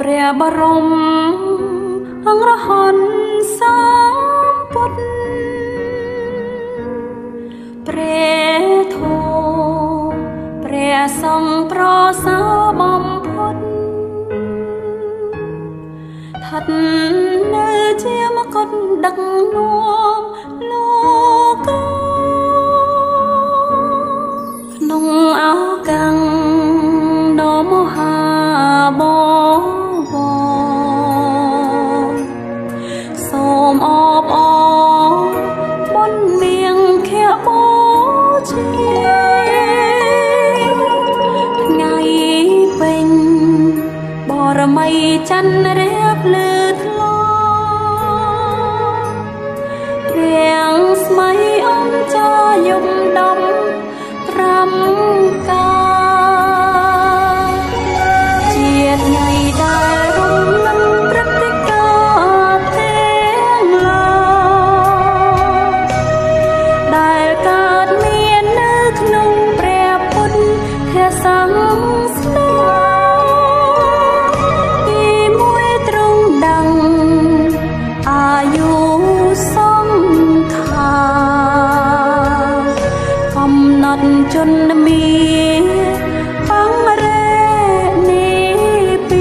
ព្រះបរមអរហន្តសម្ពុទ្ធព្រះធម៌ព្រះសង្ឃប្រសើរបំផុតស្ថិតនៅជាមកុដដឹកនាំលោកក្នុងឱកាសដ៏មហាបវរសូមអបអរបុណ្យនាងខៈបូជាថ្ងៃពេញបរមីច័ន្ទរៀបលើថ្លារៀងស្មៃអំចាយំដំប្រាំកាជាថ្ងៃដែលរំលឹកព្រឹត្តិការណ៍ទាំងឡាយដែលកើតមាននៅក្នុងព្រះពុទ្ធសាសនាទីមួយត្រង់ដឹងអាយុសង្ខារកំណត់ជនមានបង្រេនីពី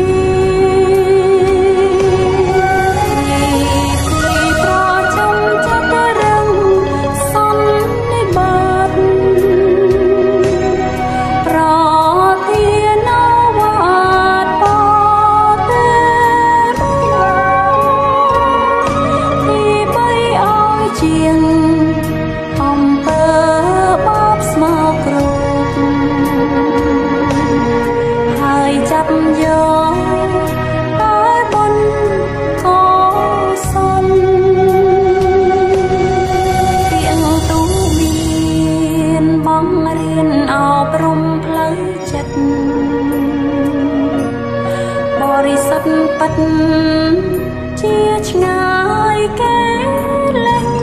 ប្រចំចតរងសន្និបាតប្រធានវត្តបទេទីបីឲ្យជាងអំពើបោកស្មោកគ្រប់ហើយចាប់យកឲ្យបុណ្យកុសលទៀងទូមានបង្រៀនអប់រំផ្លូវចិត្តបរិសុទ្ធពិតជាឆ្ងាយគេលេង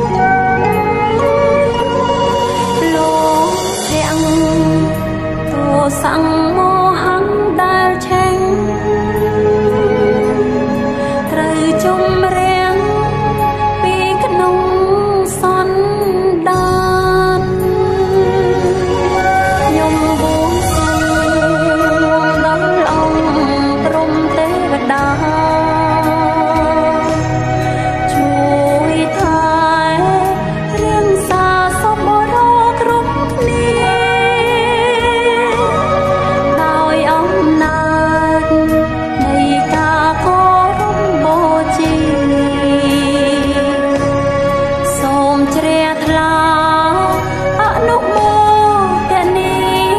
លោកទាំងទោសង្ឃមហង្ដែលឆេងត្រូវជំរាំងពីក្នុងសន្តានខ្ញុំបួងសួងដល់អង្គព្រំទេវតាជួយថែរៀងសាសពរគ្រប់គ្នាដោយអំណាចនៃការគោរពបូជាសូមជ្រះថ្លាអនុមោទនា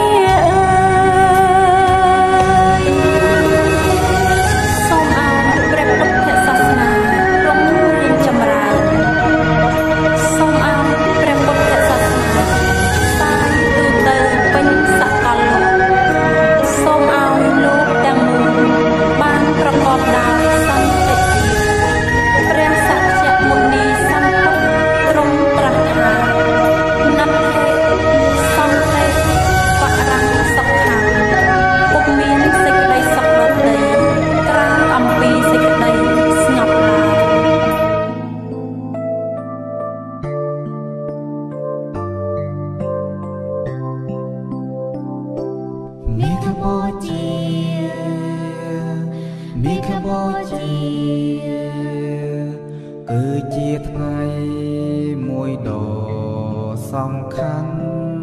សូមឲ្យព្រះពុទ្ធសាសនារុងរឿងចម្រើនសូមឲ្យព្រះពុទ្ធសាសនាសាយទូទៅពេញសកលលោកសូមឲ្យលោកទាំងមូលបានប្រកបដោយសន្តិភាពព្រះសក្យមុនីសម្ពុទ្ធទ្រង់ត្រាស់ថាណដ្ឋិសន្តិបរំសុខាពុកមានសេចក្តីសុខដតីក្រៅអំពីសេចក្តីស្ងប់ឡើយមេឃបូជាមេឃបូជាគឺជាថ្ងៃមួយដ៏សំខាន់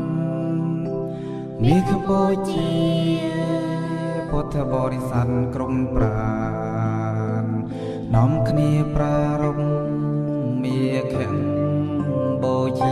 មេឃបូជាពុទ្ធបរិស័ទក្រុមប្រាណនាំគ្នាប្រារព្ធមេឃបូជា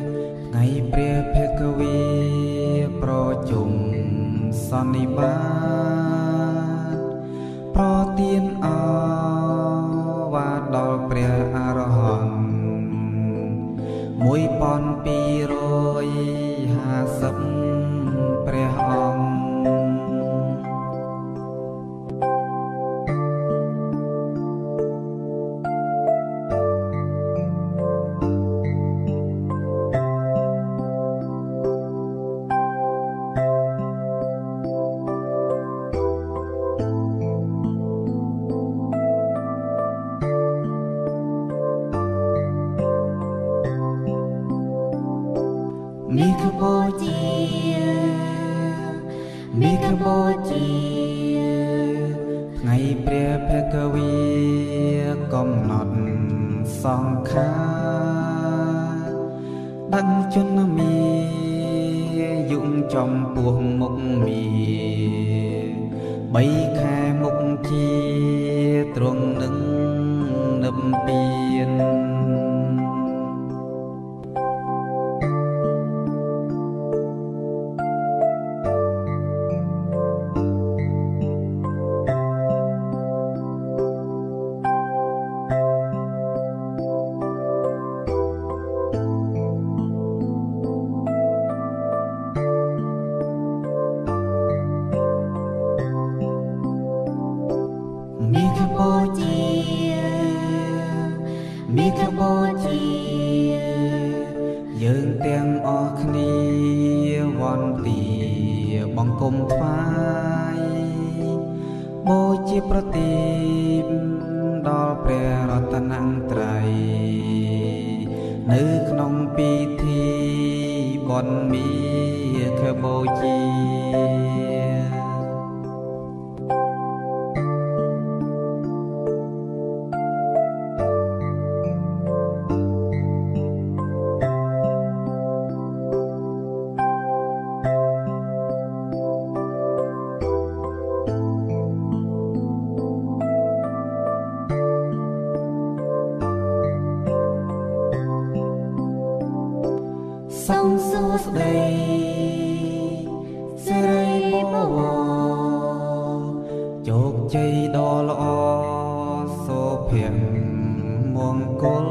ថ្ងៃព្រះភិក្ខវីប្រជុំសន្និបាតมีขบวนจีไงเปรียบเพกวีกำหนดสองขาดังจนมียุ่งจอมปวงมุกมีใบแค่มุกจีตรงหนึ่งนำเปลี่ยนมีขบวนจีมีขบวนจีយើងទាំងអស់គ្នាវន្ទាបង្គំថ្វាយបូជាប្រទីបដល់ព្រះរតនត្រ័យនៅក្នុងពិធីបុណ្យមាឃបូជាសូមសួស្តីសិរីបវរជោគជ័យដ៏ល្អសុភមង្គល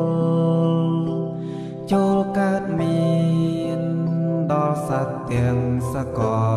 ចូលកើតមានដល់សត្វទាំងសកល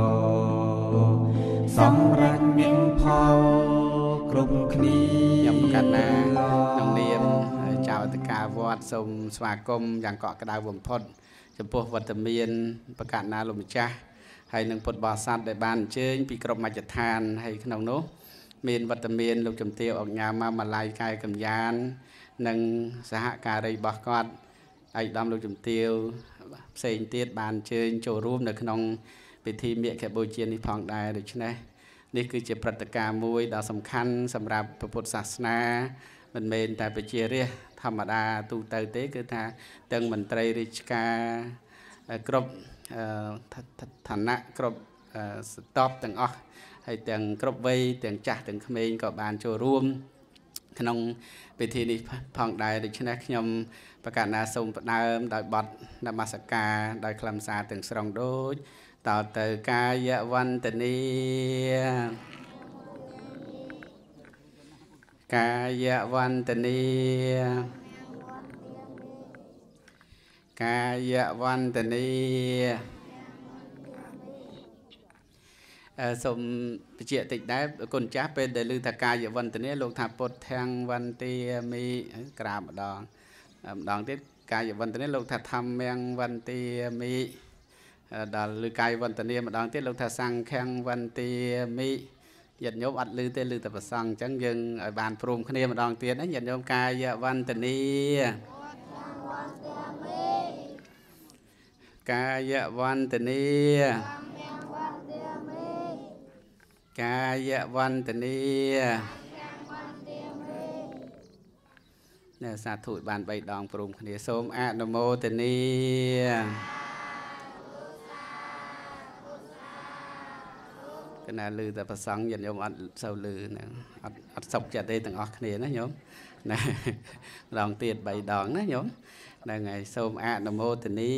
សម្រាប់មានផលគ្រប់គ្នាខ្ញុំកណ្ណាក្នុងនាមចៅអធិការវត្តសូមស្វាគមន៍យ៉ាងកក់ក្ដៅបំផុតចំពោះវត្តមានប្រកាសណាលោកម្ចាស់ហើយនឹងពុទ្ធបរិស័ទដែលបានអញ្ជើញពីគ្រប់មជ្ឈដ្ឋានហើយក្នុងនោះមានវត្តមានលោកជំទាវអង្គញាម៉ាឡៃកាយកម្យាននិងសហការីរបស់គាត់ឯកឧត្តមលោកជំទាវផ្សេងទៀតបានអញ្ជើញចូលរួមនៅក្នុងពិធីមាឃបូជានេះផងដែរដូច្នេះនេះគឺជាព្រឹត្តិការណ៍មួយដ៏សំខាន់សម្រាប់ពុទ្ធសាសនាមិនមែនតែប្រជារាស្ត្រធម្មតាទូទៅទេគឺថាទាំងមន្ត្រីរាជការគ្រប់ឋានៈគ្រប់ស្ទប់ទាំងអស់ហើយទាំងគ្រប់វ័យទាំងចាស់ទាំងក្មេងក៏បានចូលរួមក្នុងពិធីនេះផងដែរដូច្នេះខ្ញុំប្រកាសណាសូមផ្ដើមដោយបទនមស្ការដោយខ្លឹមសារទាំងស្រុងដូចតទៅកាយវន្តនីកាយវន្តនីកាយវន្តនីសូមបញ្ជាក់តិចដែរគុណចាស់ពេលដែលឮថាកាយវន្តនីលោកថាពុទ្ធទាំងវន្ទាមីក្រាបម្ដងទៀតកាយវន្តនីលោកថាធម្មំវន្ទាមីដល់ឬកាយវន្តនីម្ដងទៀតលោកថាសង្ឃំវន្ទាមីញាតិញោមអត់ឮទេឮតែប្រសងអញ្ចឹងយើងឲ្យបានព្រមគ្នាម្ដងទៀតណាញាតិញោមកាយវន្តនីកាយវន្តនីកាយវន្តនីអ្នកសាធុបាន3ដងព្រមគ្នាសូមអនុមោទនីគណៈឮតែប្រសងញាតិញោមអត់សូវឮហ្នឹងអត់សុខចិត្តទេទាំងអស់គ្នាណាញោមណាម្ដងទៀត3ដងណាញោមហ្នឹងហើយសូមអនុមោទនី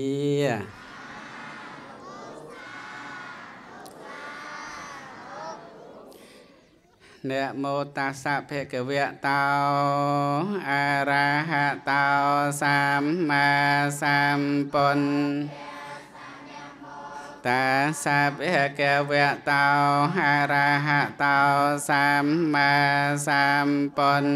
นะโมตัสสะภะคะวะโตอะระหะโตสัมมาสัมพุทธัสสะภะคะวะโตอะระหะโตสัมมาสัมพุท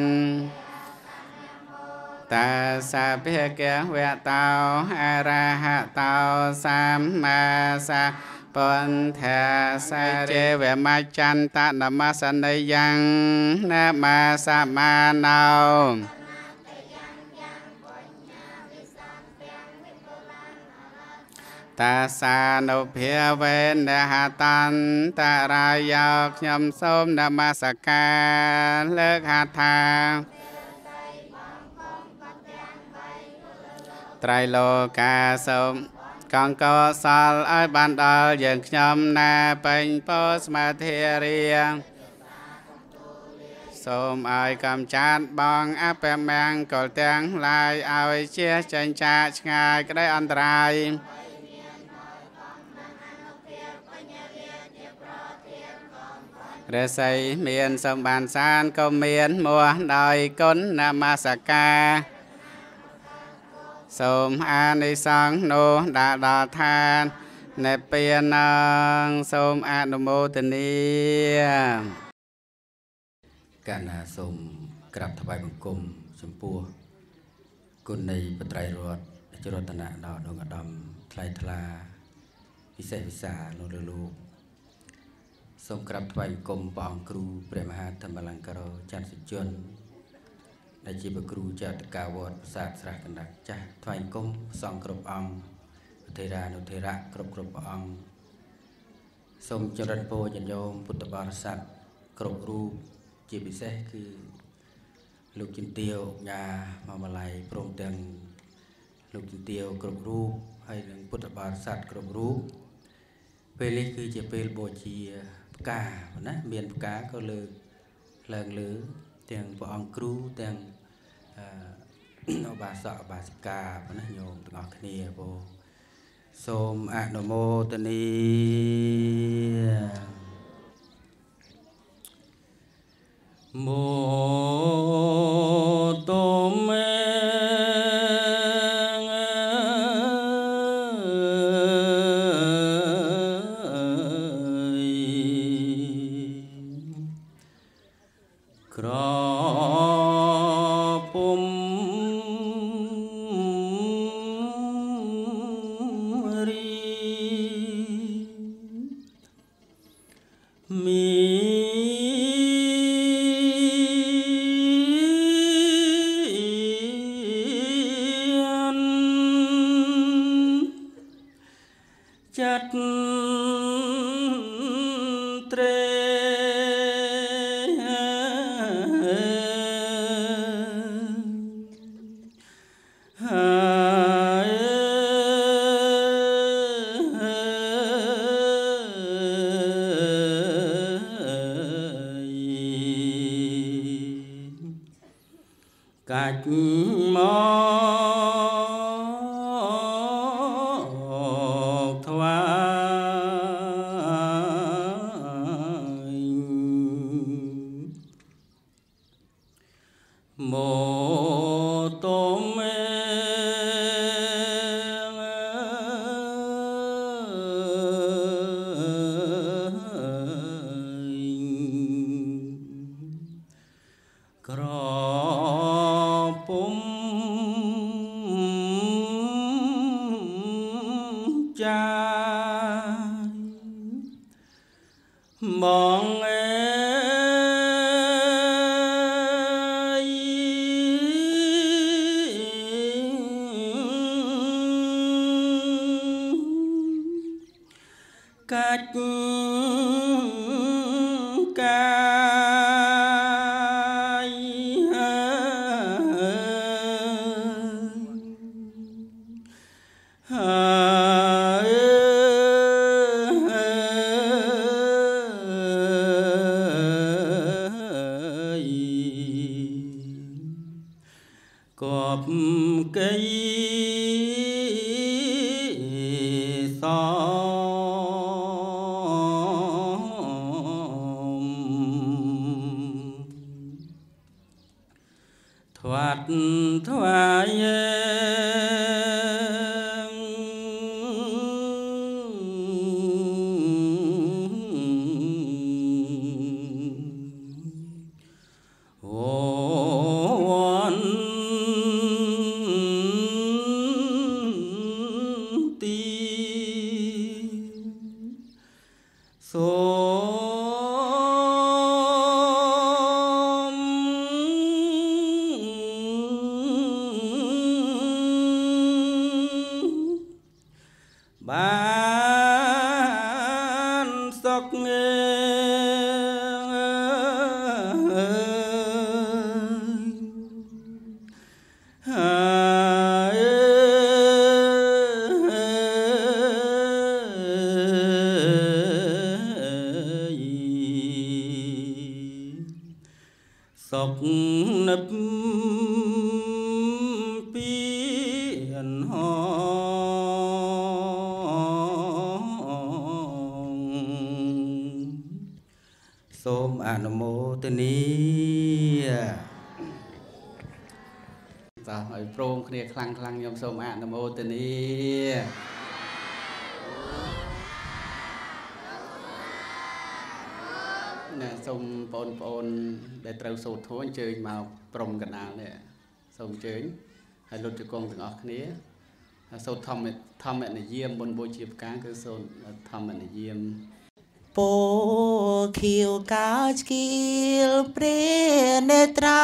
ธัสสะภะคะวะโตอะระหะโตสัมมาสัมពុទ្ធសាសចេវមច្ឆន្តនមសនិយ៉ាងនមសមាណោតตาสานุเพียเวนเดหาตันตารายกยมส้มนมัสการเลิกหาทางไตรโลกาสมกังกอสาลไอบันดาลยังยมนาเป็นโพสมาเทเรียงសូមឲ្យកំចាត់បងអពមង្គលទាំងឡាយឲ្យជាចេញចាកឆ្ងាយក្តីអន្តរាយរាសីមានសម្បានសានក៏មានមួសដោយគុណនមស្ការសូមអានិសង្ឃនោះដាក់ដល់ឋាននៃពេលនឹងសូមអនុមោទនាកាលណាសូមក្រាបថ្វាយបង្គំចំពោះគុណនៃបត្រៃរតចរតនៈដល់ដងឧត្តមថ្លៃថ្លាពិសេសវិសាលលើលោកសូមក្រាបថ្វាយបង្គំព្រះអង្គគ្រូព្រះមហាធម្មលង្ការចន្ទសុជនដែលជាព្រះគ្រូចតកាវត្តប្រាសាទស្រះកណ្ដាស់ចាស់ថ្វាយបង្គំសង្ឃគ្រប់អង្គប្រធេរានុធេរៈគ្រប់ព្រះអង្គសូមចរិតពរញាតិញោមពុទ្ធបរិស័ទគ្រប់រូបជាពិសេសគឺលោកជំទាវញ៉ាមកម៉ាឡៃព្រមទាំងលោកជំទាវគ្រប់រូបហើយនិងពុទ្ធបរិស័ទគ្រប់រូបពេលនេះគឺជាពេលបូជាផ្កាណាមានផ្កាក៏លើកឡើងលើទាំងព្រះអង្គគ្រូទាំងឧបាសកឧបាសិកាណាញោមទាំងអស់គ្នាបងសូមអនុមោទនាโมโตเมกรปุมรีมีจัดเตรหายกัดมอโมโตเมกรปุมใจมองกัดกายหายกอบกายสอถวัดถวายโอวันตีโสบากเงสกนับปีอันหองសូមអនុមោទនាតើឲ្យព្រមគ្នាខ្លាំងខ្ញុំសូមអនុមោទនាសូមបងប្អូនដែលត្រូវសូត្រធម៌អញ្ជើញមកព្រំកណ្ដាលនេះសូមអញ្ជើញហើយលុតជង្គង់ទាំងអស់គ្នាសូត្រធម្មនិយមមុនបូជាផ្កាគឺសូត្រធម្មនិយមពោខៀវកាឆ្កៀលព្រះនេត្រា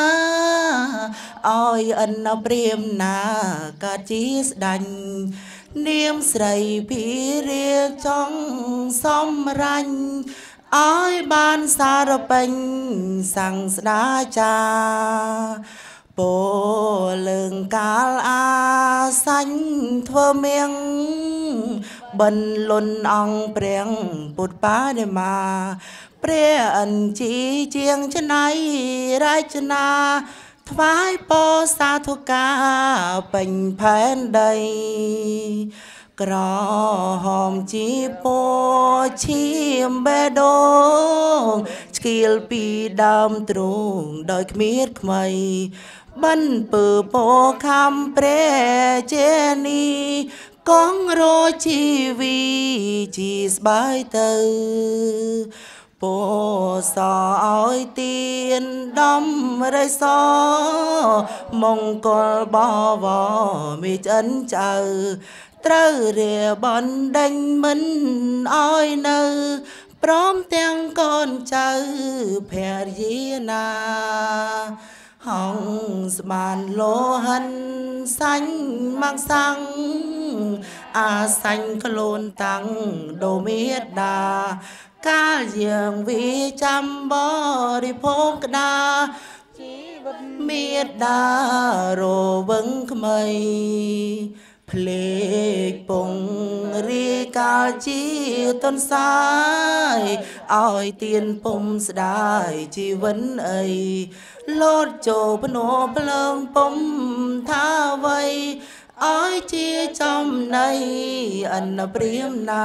ឲ្យអិនព្រាមណាកាជាស្ដាញ់នាមស្រីពីរាចង់សំរាញ់ឲ្យបានសារពេញសង្ស្ដាចាពោលើងកាលអាសាញ់ធ្វើមៀងបិណ្ឌលុនអង្គព្រះពុទ្ធបាដិមាព្រះអញ្ជីជាងច្នៃរាជនាថ្វាយពោសាធុការពេញផែនដីក្រហមជីពោឈាមបេះដូងឆ្កៀលពីដើមទ្រូងដោយគ្មានខ្មៃបិណ្ឌពើពោខំព្រះជានីកងរជីវីជីស្បាយទៅពោសឲ្យទៀនដំរិសមង្គលបវមេចិនចៅត្រូវរាបនដេញមិនឲ្យនៅព្រមទាំងកូនចៅភរិយាណាហងស្មានលោហិនសាញ់មកសាំងអាសាញ់ខ្លួនតាំងដូមេដាកាលយើងវិចាំបរិភោគក្តាជីវិតមេដារវឹងក្មៃភ្លេចពងរីកាលជាតនសាយឲ្យទៀនពុំស្ដាយជីវិនអីលោតចូលភ្នោភ្លើងពុំថាអ្វីឲ្យជាចំណៃអនព្រាមណា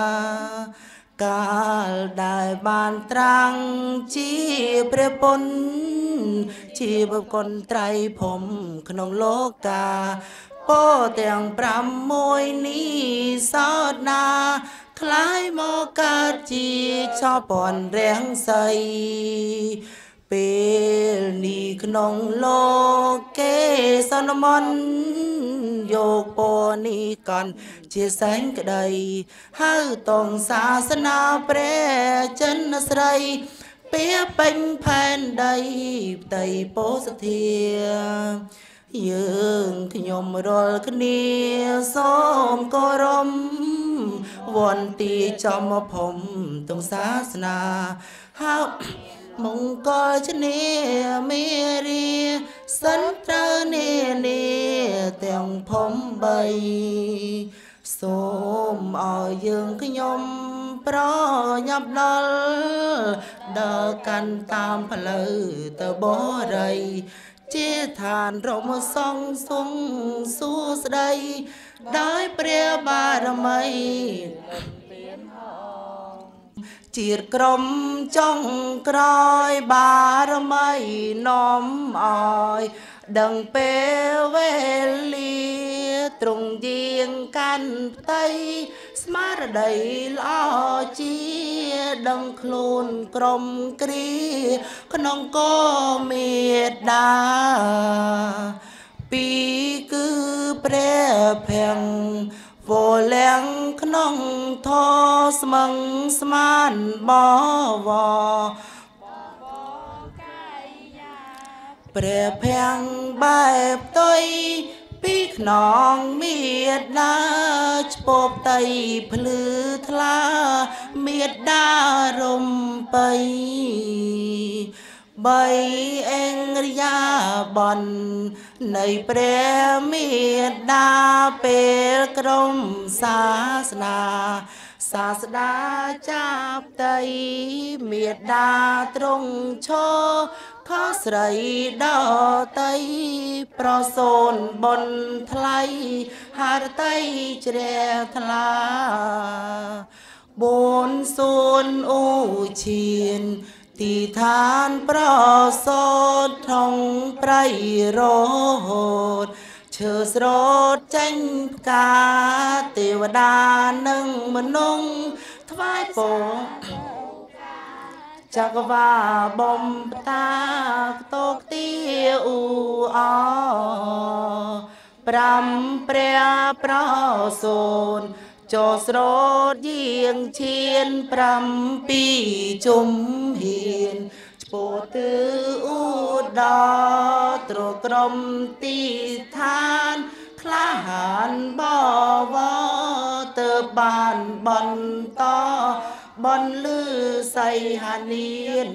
កាលដែលបានត្រាំងជាព្រះពុនជាបុគ្គលត្រៃភូមិក្នុងលោកាពោទាំង6នេះសោតណាคล้ายមកកើតជាចោពន់រាំងសីពេលនេះក្នុងលោកគេសន្មន់យកពនេះកន់ជាសែងក្តីហៅតងសាសនាព្រះចិនស្រីពាពេញផែនដីផ្ទៃពោសធាយើងខ្ញុំរាល់គ្នាសូមគោរពវន្ទាចំភពទងសាសនាហៅមង្គលជនេមេរីសិនត្រូវនានាទាំងភូមិ3សូមឲ្យយើងខ្ញុំប្រញាប់ដល់កាន់តាមផ្លូវទៅបរិយជាឋានរមសង្ឃសង្ឃសួស្ដីដោយព្រះបារមីជាតិក្រុមចុងក្រោយបារមីនាំឲ្យដឹងពេលវេលាទ្រង់យាងកាន់ផ្ទៃស្មារតីល្អជាដឹងខ្លួនក្រុមគ្រាក្នុងកោមេដាពីគឺព្រះភ័ង្វលាំងក្នុងធស្មឹងស្មានបវព្រះភ័ង្បែបទុយពីខ្នងមេដាឆ្ពបតៃភ្លឺថ្លាមេដារំបីបីអេងរិយាបននៃព្រះមេដាពេលក្រុមសាសនាសាស្តាចាប់តៃមេដាទ្រង់ឈរខុសស្រីដតៃប្រសូនបុនថ្លៃហារតៃជ្រះថ្លាបូនសួនអូឈៀនទីឋានប្រសូតថងប្រៃរហូតឈើស្រោតចេញផ្កាទេវតានិងមនុស្សថ្វាយពរចក្រវាបំតាតកទីអ៊ូអប្រាំព្រះប្រសូនចូលស្រោតយាងឈាន7ជុំហ៊ានឆ្ពោះទិអ៊ូដល់ត្រក្រមទីឋានក្លាហានបវទៅបានបន្តបនលឺសៃហានាន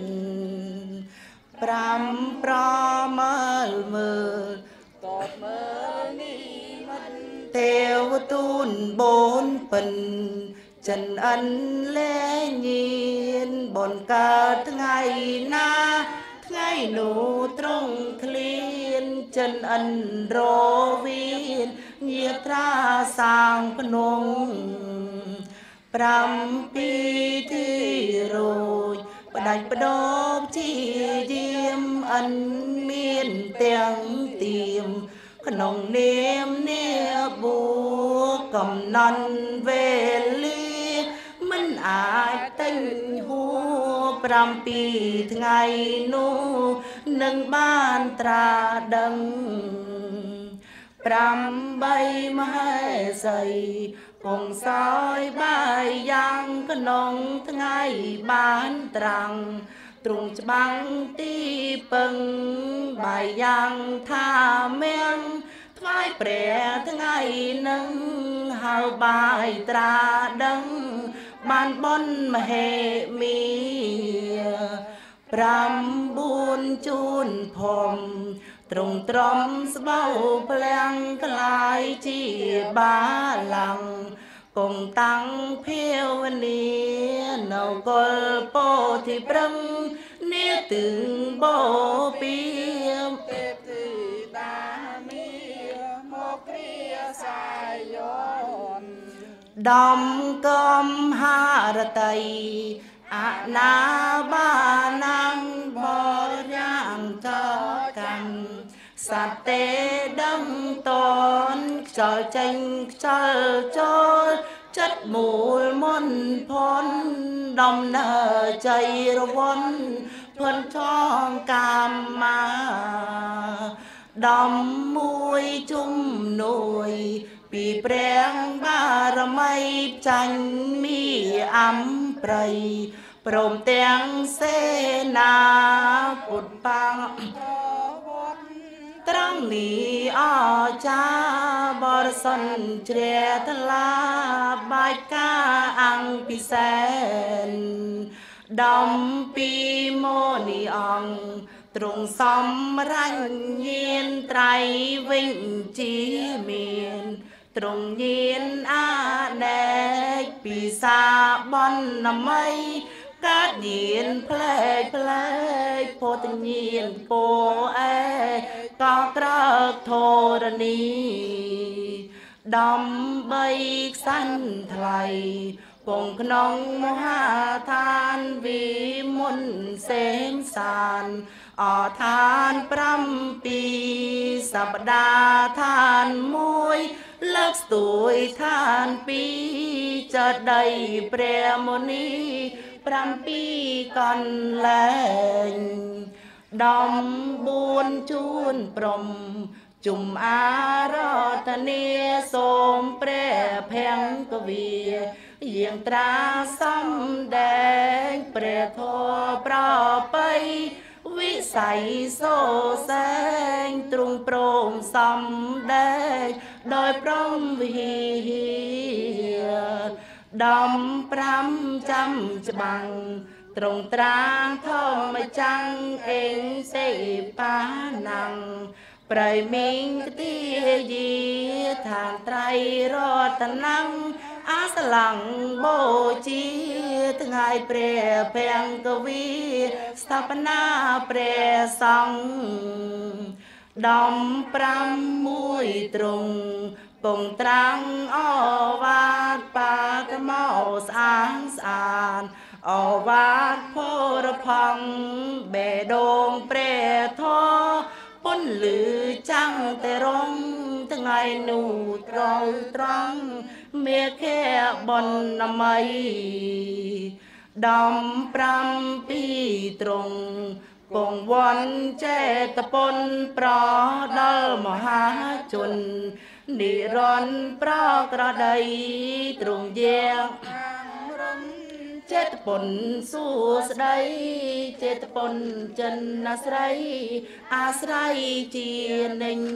5ប្រមើលមើលតបមើលនេះមិនទេវទូនបូនពិនចិនអិនលែងញៀនបនកើតថ្ងៃណាថ្ងៃនោះត្រង់ឃ្លានចិនអិនរវៀនញាត្រាសាងភ្នំ7ទីរោចបដាច់បដោបជាយាមអិនមានទាំងទៀមក្នុងនាមនាបួកំណន់វេលាមិនអាចតែងហួ7ថ្ងៃនោះនឹងបានត្រាដឹង8មហេសីគង់សោយបាយយ៉ាងក្នុងថ្ងៃបានត្រាំងទ្រង់ច្បាំងទីពឹងបាយយ៉ាងថាមៀងថ្វាយព្រះថ្ងៃនឹងហៅបាយត្រាដឹងបានបនមហេមី9ជូនភមទ្រង់ទ្រាំស្បៅផ្លាំងក្លាយជាបាលាំងគង់តាំងភាវនានៅកុលពោធិប្រឹងនាទឹងបោពីទេពធីតាមីមកគ្រាសាយនដំកំហារតីអនាបាណាំងបរាំងតកម្មសត្វទេដឹងតនខ្យល់ចេញខ្យល់ចូលចិត្តមូលមុនផនដំណើរជ័យរវន់ភ័នចងកាមមាដំមួយជុំនួយពីព្រះបារមីចាញ់មីអំប្រៃព្រមទាំងសេនាពុទ្ធបាងត្រង់នេះអចាបរសិនជ្រះថ្លាបាច់កាអង្គពិសេសដំពីមោនីអង្គទ្រង់សំរាញ់ញៀនត្រៃវិញជាមានទ្រង់ញៀនអាណែកពីសាបនណមីកើតញៀនផ្លែកផ្លែកពោតញៀនពោអែកោក្រើកធរណីដំបីខ្សាន់ថ្លៃពងក្នុងមហាឋានវិមុនសេមសានអឋាន7សប្តាហ៍ឋាន1លើកស្ទួយឋាន2ចដីព្រះមុនី7កន្លែងដំ4ជួនព្រំជុំអារតនីសូមព្រះភង្គវីយាងត្រាសំដែងព្រះធម៌ប្រពៃវិសใสโซแสงตรุงโปร่งสำแดงโดยพร้อมวิดำพรำจำจบังตรงตรางทองมาจังเองเสปานังปล่อยมิงกตียีทางไตรรอดตะนังอาสลังโบจีทั้งไงเปรแพงกวีสถาปนาเปรสังดำพรำมุยตรงปงตรังอวาดปากเมาสางสานอวาดโพรพังเบดงเปรทอปนหรือจังแต่ร้องทั้งไงหนูตรองตรังเมียแค่บนน้ำไมดำพรำปีตรงปงวันเจตปนปลอดลมหาชนนิรันดร์ปรากระไดตรงเยียงเจตปนสู้สไดเจตปนจันอาศัยอาศัยเจียนิง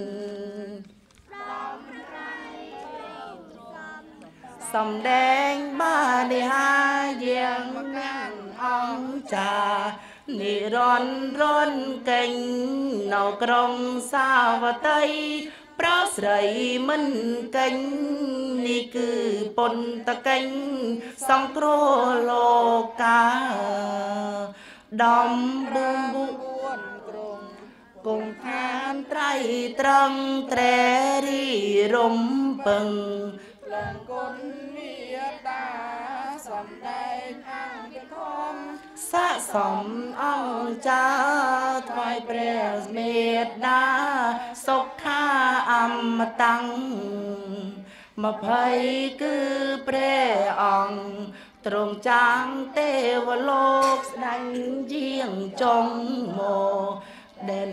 สำแดงบ้าได้หาเยียงนั่งองจานิรันดร์ร้อนเก่งเนากรองสาวไตเพราะใส่มันกันนี่คือปนตะกันสองโครโลกาดอมบุมบุกงแทนไตรตรังแตรรีรมเปิงเลื่อนกลเมียตาสมได้อังเป็นคมสะสมอ่องจ้าถวายเปรสเมตดาศกข้าอมตังมาภัยคือเปรอ่องตรงจางเทวโลกดังเยี่ยงจงโมเด่น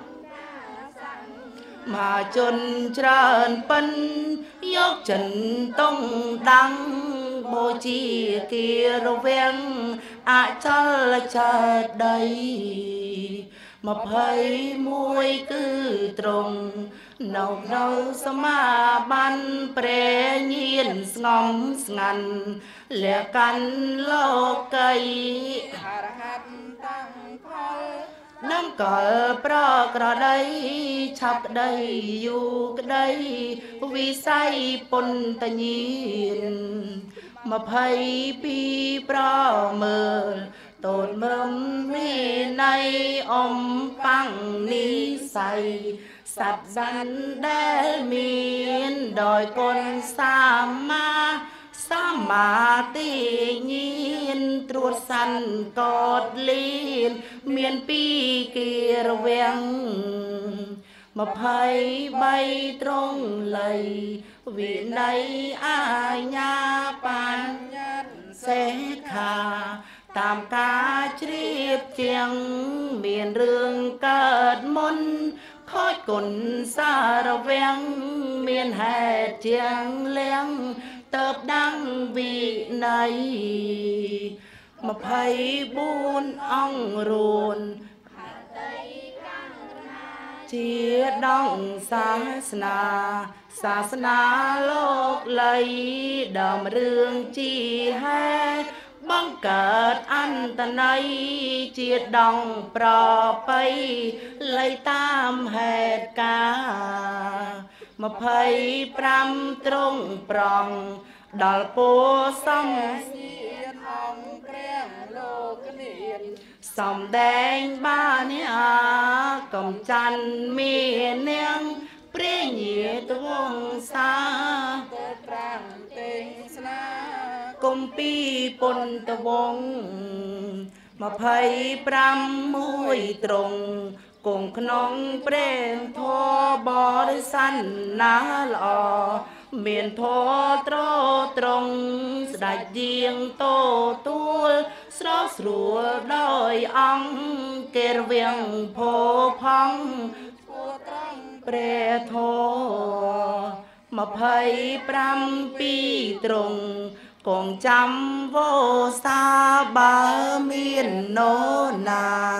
มาจนเจริญปันยกฉันต้องดังโบจีกีรเวงอาจัลชาดใดมาภัยมวยคือตรงเนาเราสมาบันเปรยีนสงอมสงันเหลือกันโลกไกหารหันตั้งพลน้ำก่อปรากระไดชับได้อยู่กระไดวิสัยปนตะยีนมาภัยปีปรอเมินโตดเมิมมีในอมปังนิสัยสับสันได้มีนดอยกลสามมาสามาติยินตรวจสันกอดลีนเมียนปีกีระเวงมาภัยใบตรงไหลวินัยอาญาปัญญาเสขาตามกาเรียบเจียงเมียนเรื่องเกิดมนคอยกลสารเวงเมียนแห่เจียงเลี้ยงเติบดังวินัยมาภัยบุญอ่องรูนเจียดองศาสนาโลกเลยดำเรื่องจีแฮบังเกิดอันตนัยเจียดองปลอไปเลยตามเหตุการณ์มาภัยปรำตรงปรองดอลโปซ้ำเสียนองแกล้งโลกเนียนสมแดงบ้านเนี่ยกำจันมีเนียงเปรี้ยเหยียดวงสาเกิดรังเต็งสนากมปีปนตะวงมาภัยปรำมวยตรงกงขนองเปร่งทอบริสันนาหล่อเมียนทอตรตรงสดายเยียงโตตัวสรสรัวดอยอังเกรเวียงโพพังเปรโทมาภัยปรำปีตรงกงจำโวสาบาเมียนโนนา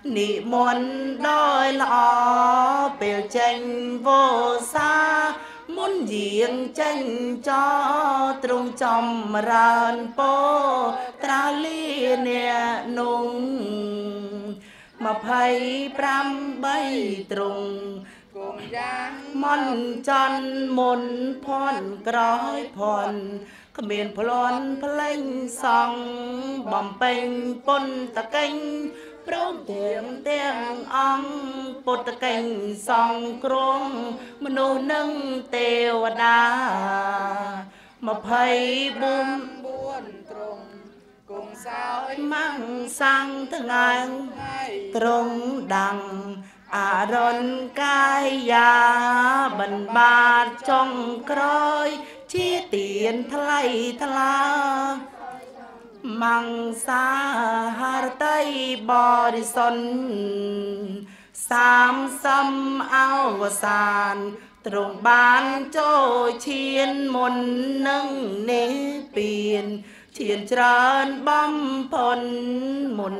นิมนต์ดอยละอเปียวเจงโวซามุนเยียงเจงจอตรงจอมรานโปตราลีเนียนุงมาไพ่ปรำใบตรงกงยางม่อนจันมนพรกร้อยพรขมิ้นพลอนพลงสองบ่มเป็นปนตะเก่งพร้อมเตียงเตียงอังปตะเก่งสองกรงมโนนึงเทวดามาไพ่บุญบ้วนตรงกงสาวมั่งสังทั้งงานตรงดังอารอนกายยาบันบาดจ้องครอยชี้เตียนทลายทลามังสาหารไตบริสนสามซ้ำเอาวสานตรงบ้านโจเชียนมนนึ่งเนเปลี่ยนเชียนจรานบัมพลมน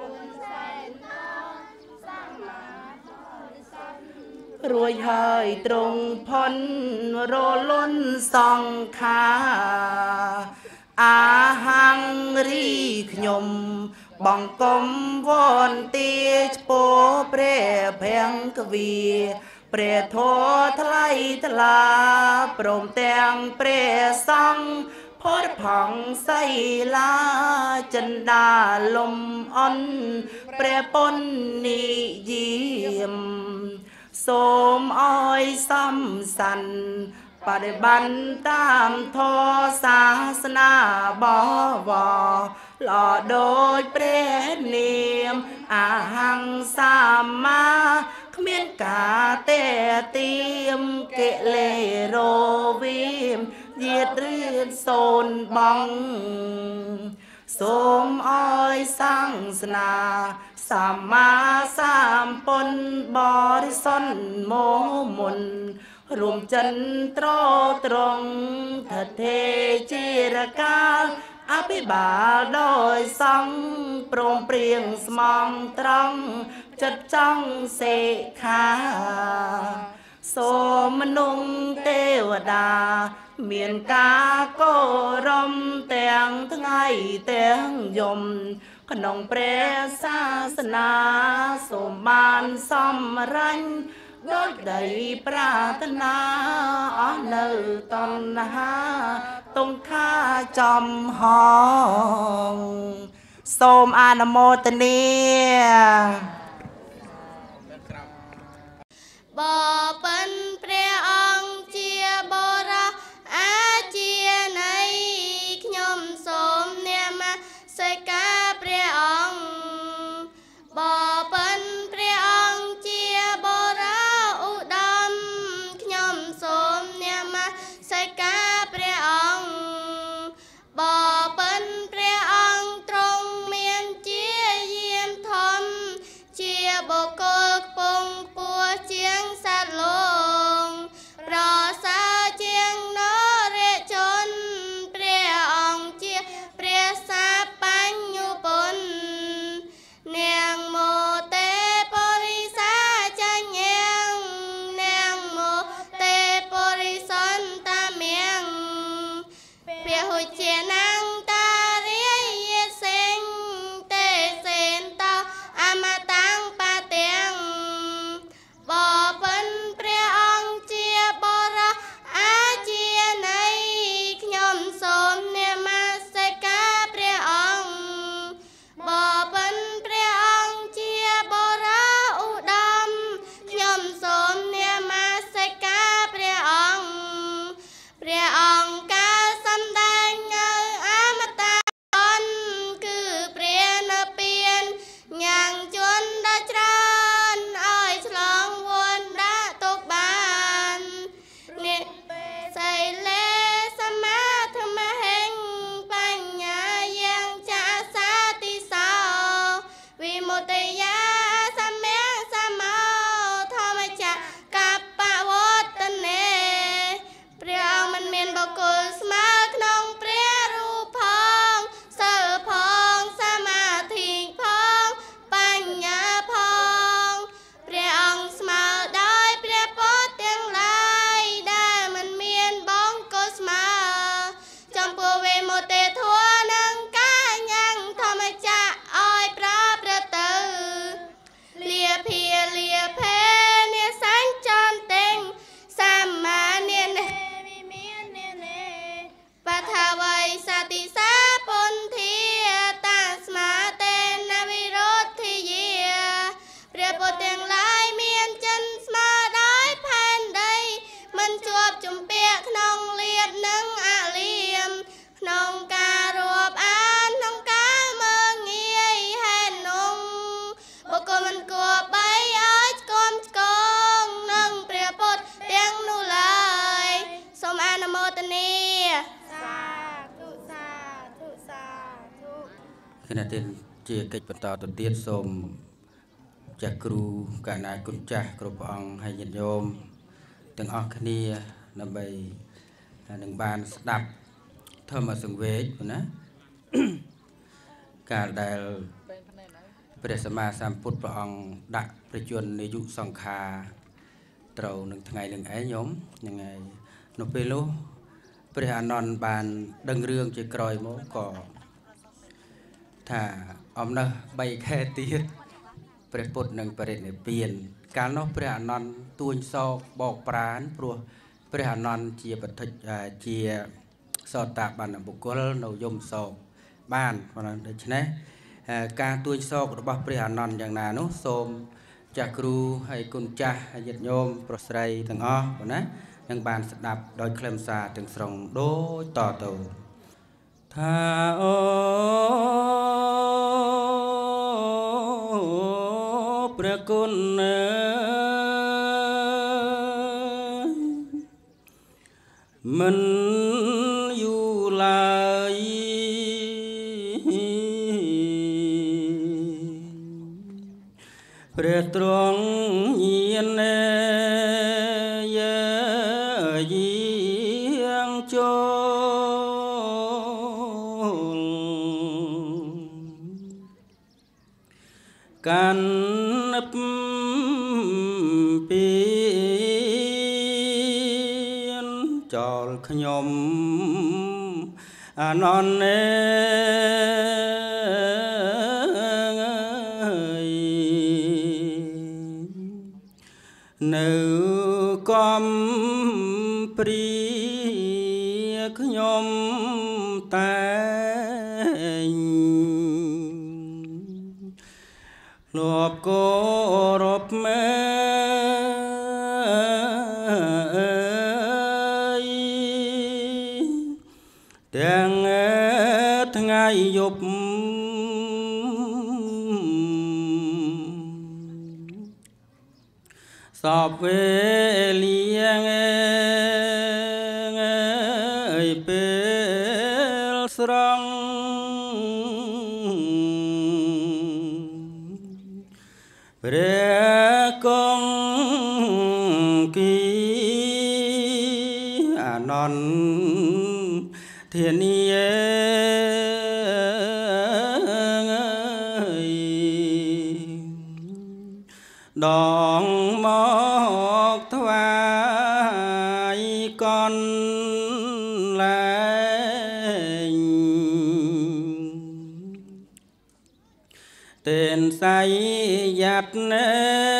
รวยหายตรงพ้นโรล้นสองขาอาหังรีขยมบังกมวอนเตียโปเปรแพงกวีเปรโททลายทลาโปร่มแตงเปรสังพอดผังใส่ลาจันดาลมอ่อนเปรปนนิยิมโสมอ้อยซ้ำสันปฏิบัติตามทอศาสนาบวหล่อโดยเปรเนียมอาหังสามมาเขมียนกาเตเตียมเกเลโรวิมเยียดรีดโซนบังสมอ้อยสร้างสนาสามมาสามปนบริสนโมมนรวมจันตรตรงเทจิรกาอภิบาลโดยสังโปร่งเปรียงสมองตรองจัดจ้องเสขา โสมนุงเทวดาเมียนกาโกรมแต่งทั้งไงแต่งยมขนมเปรศาสนาสมบานสมรันโดยได้ปรารถนาเนื้อตอนหาตรงข้าจอมห้องโสมอานโมตเนียบ่เป็นพระองค์เจียบราอาเจียในขยมสมเนี่ยมาใส่กาพระองค์บ่เป็นพระองค์เจียบราอุดมขยมสมเนี่ยมาใส่กาพระองค์บ่เป็นพระองค์ตรงเมียนเจียเยี่ยมทอมเจียบกกปงปัวเจียงสัตว์โลขณะที่ជាកិច្ចបន្តទៅទៀតសូមចាស់គ្រូកណាគុណចាស់គ្រប់ព្រះអង្គហើយញាតិញោមទាំងអស់គ្នាដើម្បីនឹងបានស្ដាប់ធម្មសង្វេគណាកាលដែលព្រះសម្មាសម្ពុទ្ធព្រះអង្គដាក់ប្រជញ្ញនាយុសង្ខារត្រូវនឹងថ្ងៃនឹងឯងញោមហ្នឹងហើយនៅពេលនោះព្រះអានន្ទបានដឹងរឿងជាក្រោយមកក៏ថាអំណោះ3ខែទៀតព្រះពុទ្ធនឹងបរិនិព្វានកាលនោះព្រះអានន្ទទួញសោកបោកប្រានព្រោះព្រះអានន្ទជាបឋិជាសោតាបានបុគ្គលនៅយមសោកបានដូច្នេះការទួញសោករបស់ព្រះអានន្ទយ៉ាងណានោះសូមចាស់គ្រូហើយគុណចាស់ហើយញាតិញោមប្រុសស្រីទាំងអស់ណានឹងបានស្ដាប់ដោយខ្លឹមសារទាំងស្រុងដូចតទៅថាអូព្រះគុណមិនយូរឡើយព្រះទ្រង់ញាណយាងចូលកាន់ពីចោលខ្ញុំអានន្ទនៅកំព្រាខ្ញុំតែងលោកគោរពមេទាំងថ្ងៃយប់សពវេលាពេលស្រង់ព្រះគង្គាអានន្ទធានាដងមកថ្វាយកនលែងទេនសៃយ៉ាត់ណែ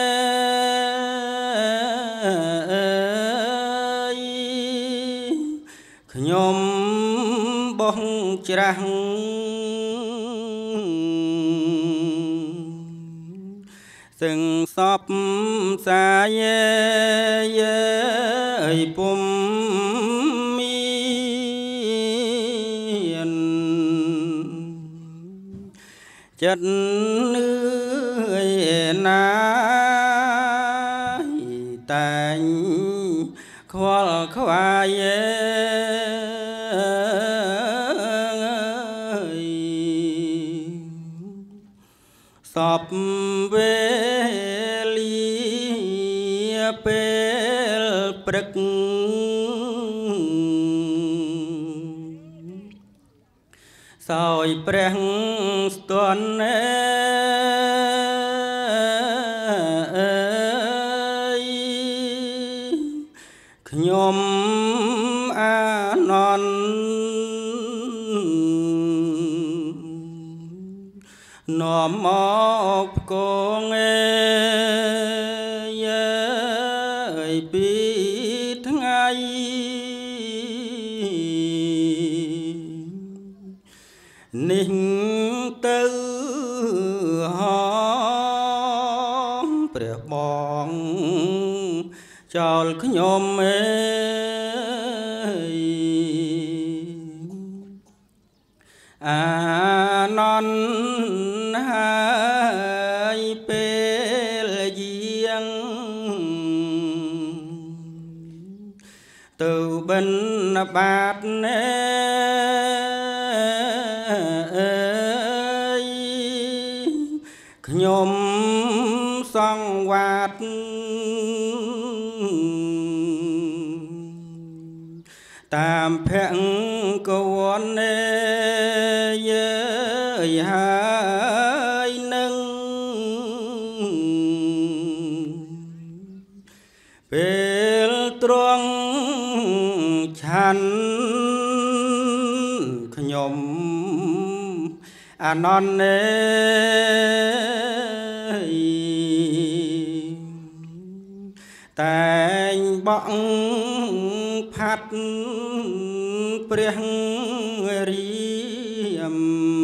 ខ្ញុំបោះច្រាស់ซึ่งสอบสายពុំមានចិត្តនឿយណាយតែងខ្វល់ខ្វាយសពវេលាពេលព្រឹកសោយព្រះស្ទន់ខ្ញុំអានន្ទនាំមកគងពីថ្ងៃនេះទៅហងព្រះបងចោលខ្ញុំអានន្ទហើយពេលយាងទៅបិណ្ឌបាតខ្ញុំសង្វាតតាមភង្គវនេយើយហើយនឹងពេលត្រង់ឆាន់ខ្ញុំអានននេតែងបក់ផាត់ព្រះរៀម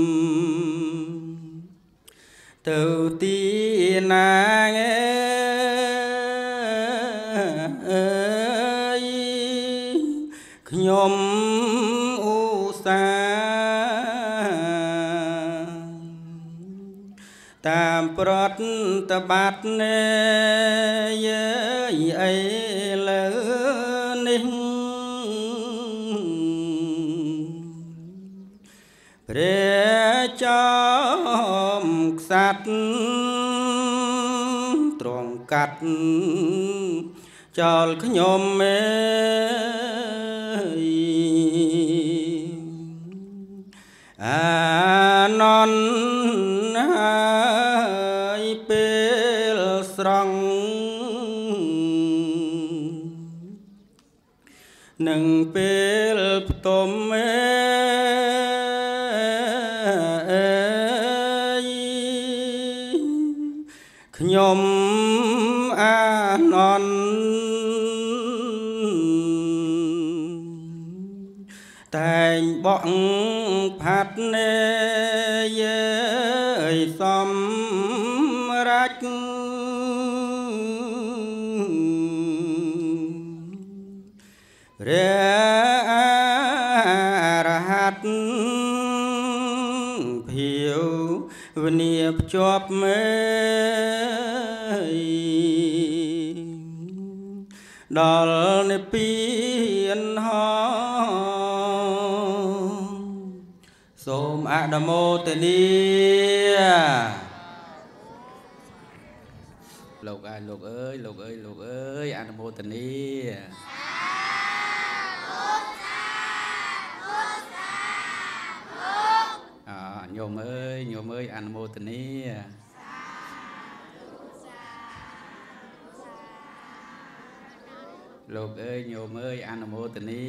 ទៅទីណាខ្ញុំឧស្សាហ៍តាមប្រតិបត្តិនេអីលើនេះព្រះចំក្សត្រទ្រង់កាត់ចោលខ្ញុំអាននហើយពេលស្រង់នឹងពេលផ្ទុំខ្ញុំអាននតែងបក់ផាត់នេសំរាច់ព្រះអរហន្តភាវវនីភ្ជាប់មេដល់និព្វានហោសូមអនុមោទនាលោកអើយលោកអើយលោកអើយលោកអើយអនុមោទនាញោមអើយញោមអើយអនុមោទនាលោកអើយញោមអើយអនុមោទនា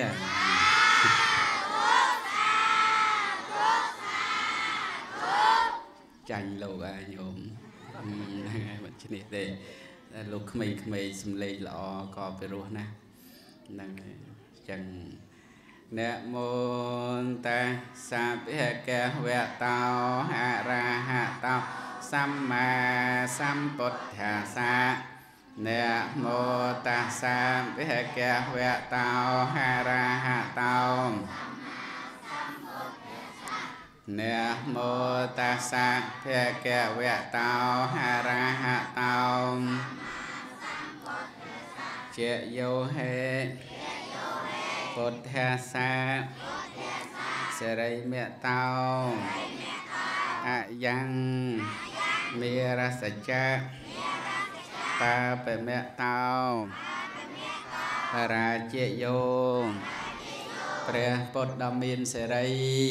ចាញ់លោកអាញោមមិនឈ្នះទេលោកក្មេងៗសំឡេងល្អក៏ពិរោះណាស់ហ្នឹងហើយអញ្ចឹងนะโมตัสสะภะคะวะโตอะระหะโตสัมมาสัมพุทธัสสะนะโมตัสสะภะคะวะโตอะระหะโตนะโมตัสสะภะคะวะโตอะระหะโตเจโยเหពុទ្ធសាសិរិមេតោអយ៉ាងមេរសច្ចៈបាបមេតោបរាជយោព្រះពុទ្ធដ៏មានសិរី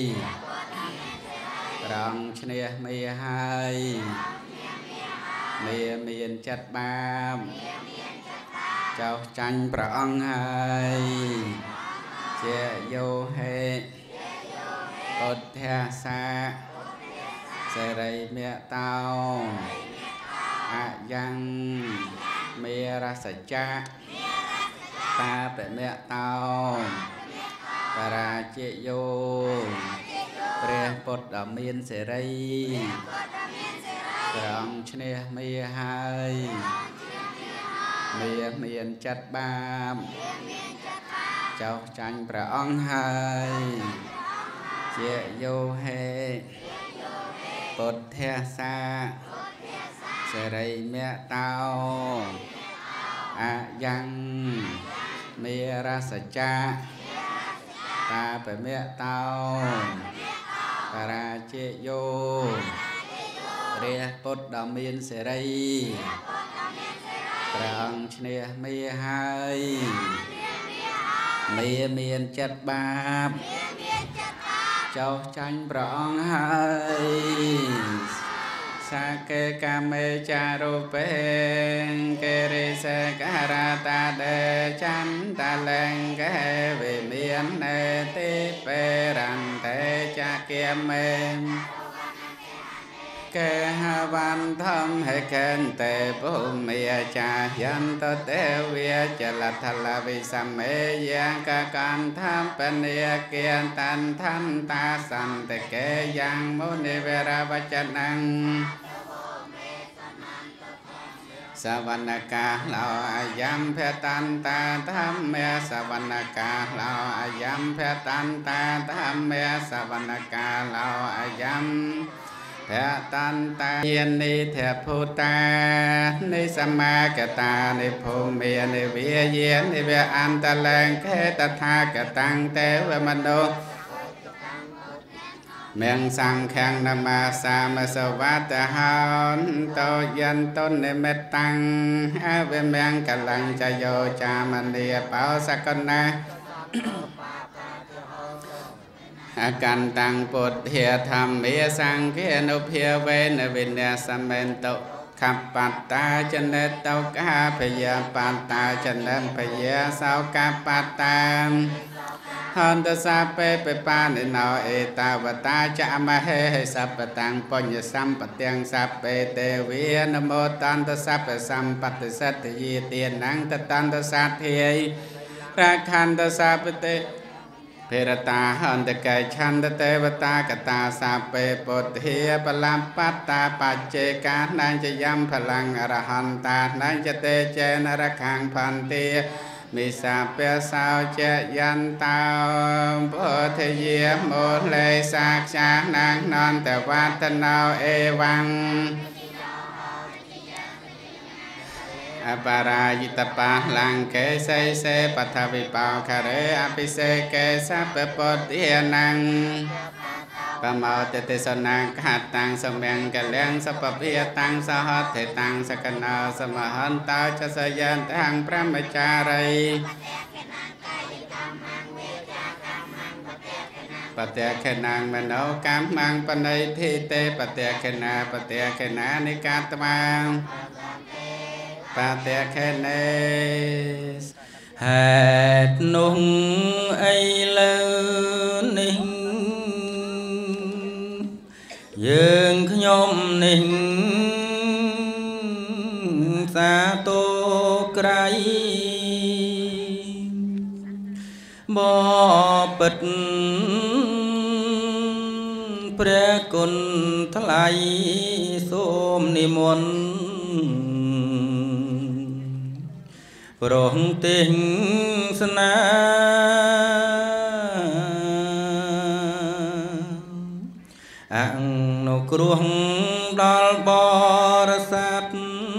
ប្រងឈ្នះមេហើយមេមានចិត្តបាបចោះចាញ់ព្រះអង្គហើយជាយោហេពុទ្ធសាសិរិមេតោអយ៉ាងមេរសច្ចៈបាបមេតោបរាជយោព្រះពុទ្ធដ៏មានសិរីព្រះអង្គឈ្នះមេហើយមេមានចិត្តបាបចោះចាញ់ព្រះអង្គហើយជាយោហេពុទ្ធសាសិរិមេតោអយ៉ាងមេរសច្ចៈតាបមេតោបរាជយោព្រះពុទ្ធដ៏មានសេរីព្រះអង្គឈ្នះមេហើយមេមានចិត្តបាបចោះចាញ់ព្រះអង្គហើយសាកេកាមេចារូបេកេរិសេការតាដេចន្តាលេងកេវិមាននេតិពេរន្តេចាគិមេកេហវន្តមហេកេនតេភូមិយាចាយន្តទេវិចលថលវិសមេយ៉ាងកកន្តមបនិយគិយតន្តន្តាសន្តកេយ៉ាងមុនិវរវចនੰសវណ្ណកាឡោអាយំភតន្តាធម្មមេសវណ្ណកាឡោអាយំភតន្តាធម្មមេសវណ្ណកាឡោអាយំភតន្តាយានិធភូតានិសមាកតានិភូមិនិវិយានិវអន្តលង្កេតថាកតាំងទេវមនោមៀងសង្ឃងនមសាមសវតហោនតោយន្តនិមិតੰអវមៀងកលញ្ចយោចាមនីបោសកណាអកន្តੰពុទ្ធាធម្មេសង្ឃេអនុភាវេនវិញ្ញាសមេនតុខបតតាចនេតោកាភយបតតាចនេភយសោកបតតាហន្តសាពេបបានិណោអេតាវតាចមហេសពតាំងបញ្ញសម្បទាំងសពេទេវីនមោតន្តសពសម្បត្តិសតយេទានੰតតន្តសាធិយរាខន្តសពទេភេរតាហន្តកេឆន្ទទេវតាកតាសាពេពុទ្ធាបលំបត្តាបច្ចេកាណញ្ចយំផលੰអរហន្តាណញ្ចតេចេនរខាងផន្តិមិសាពេសោចយន្តោពុទ្ធយាមូលេសាខ្យាណាងនន្តវតណោអេវੰអបរាយិតបាលង្កេសៃសេបថវិបោខរេអភិសេកេសពពុទ្ធានੰបមោទទេសនាខតាំងសមៀងកលៀងសពភិយតាំងសហថេតាំងសកណោសមហន្តោចសយន្តាំងព្រមចារីបតេខេណាងមនោកម្មងបណៃធិទេបតេខេណានិកាតមាបតេខេនេហេតុនោះអីលើនេះយើងខ្ញុំនេះសាទរក្រៃបពិតព្រះគុណថ្លៃសូមនិមន្តប្រងទេសនាអនុគ្រោះដល់បរិស័ទ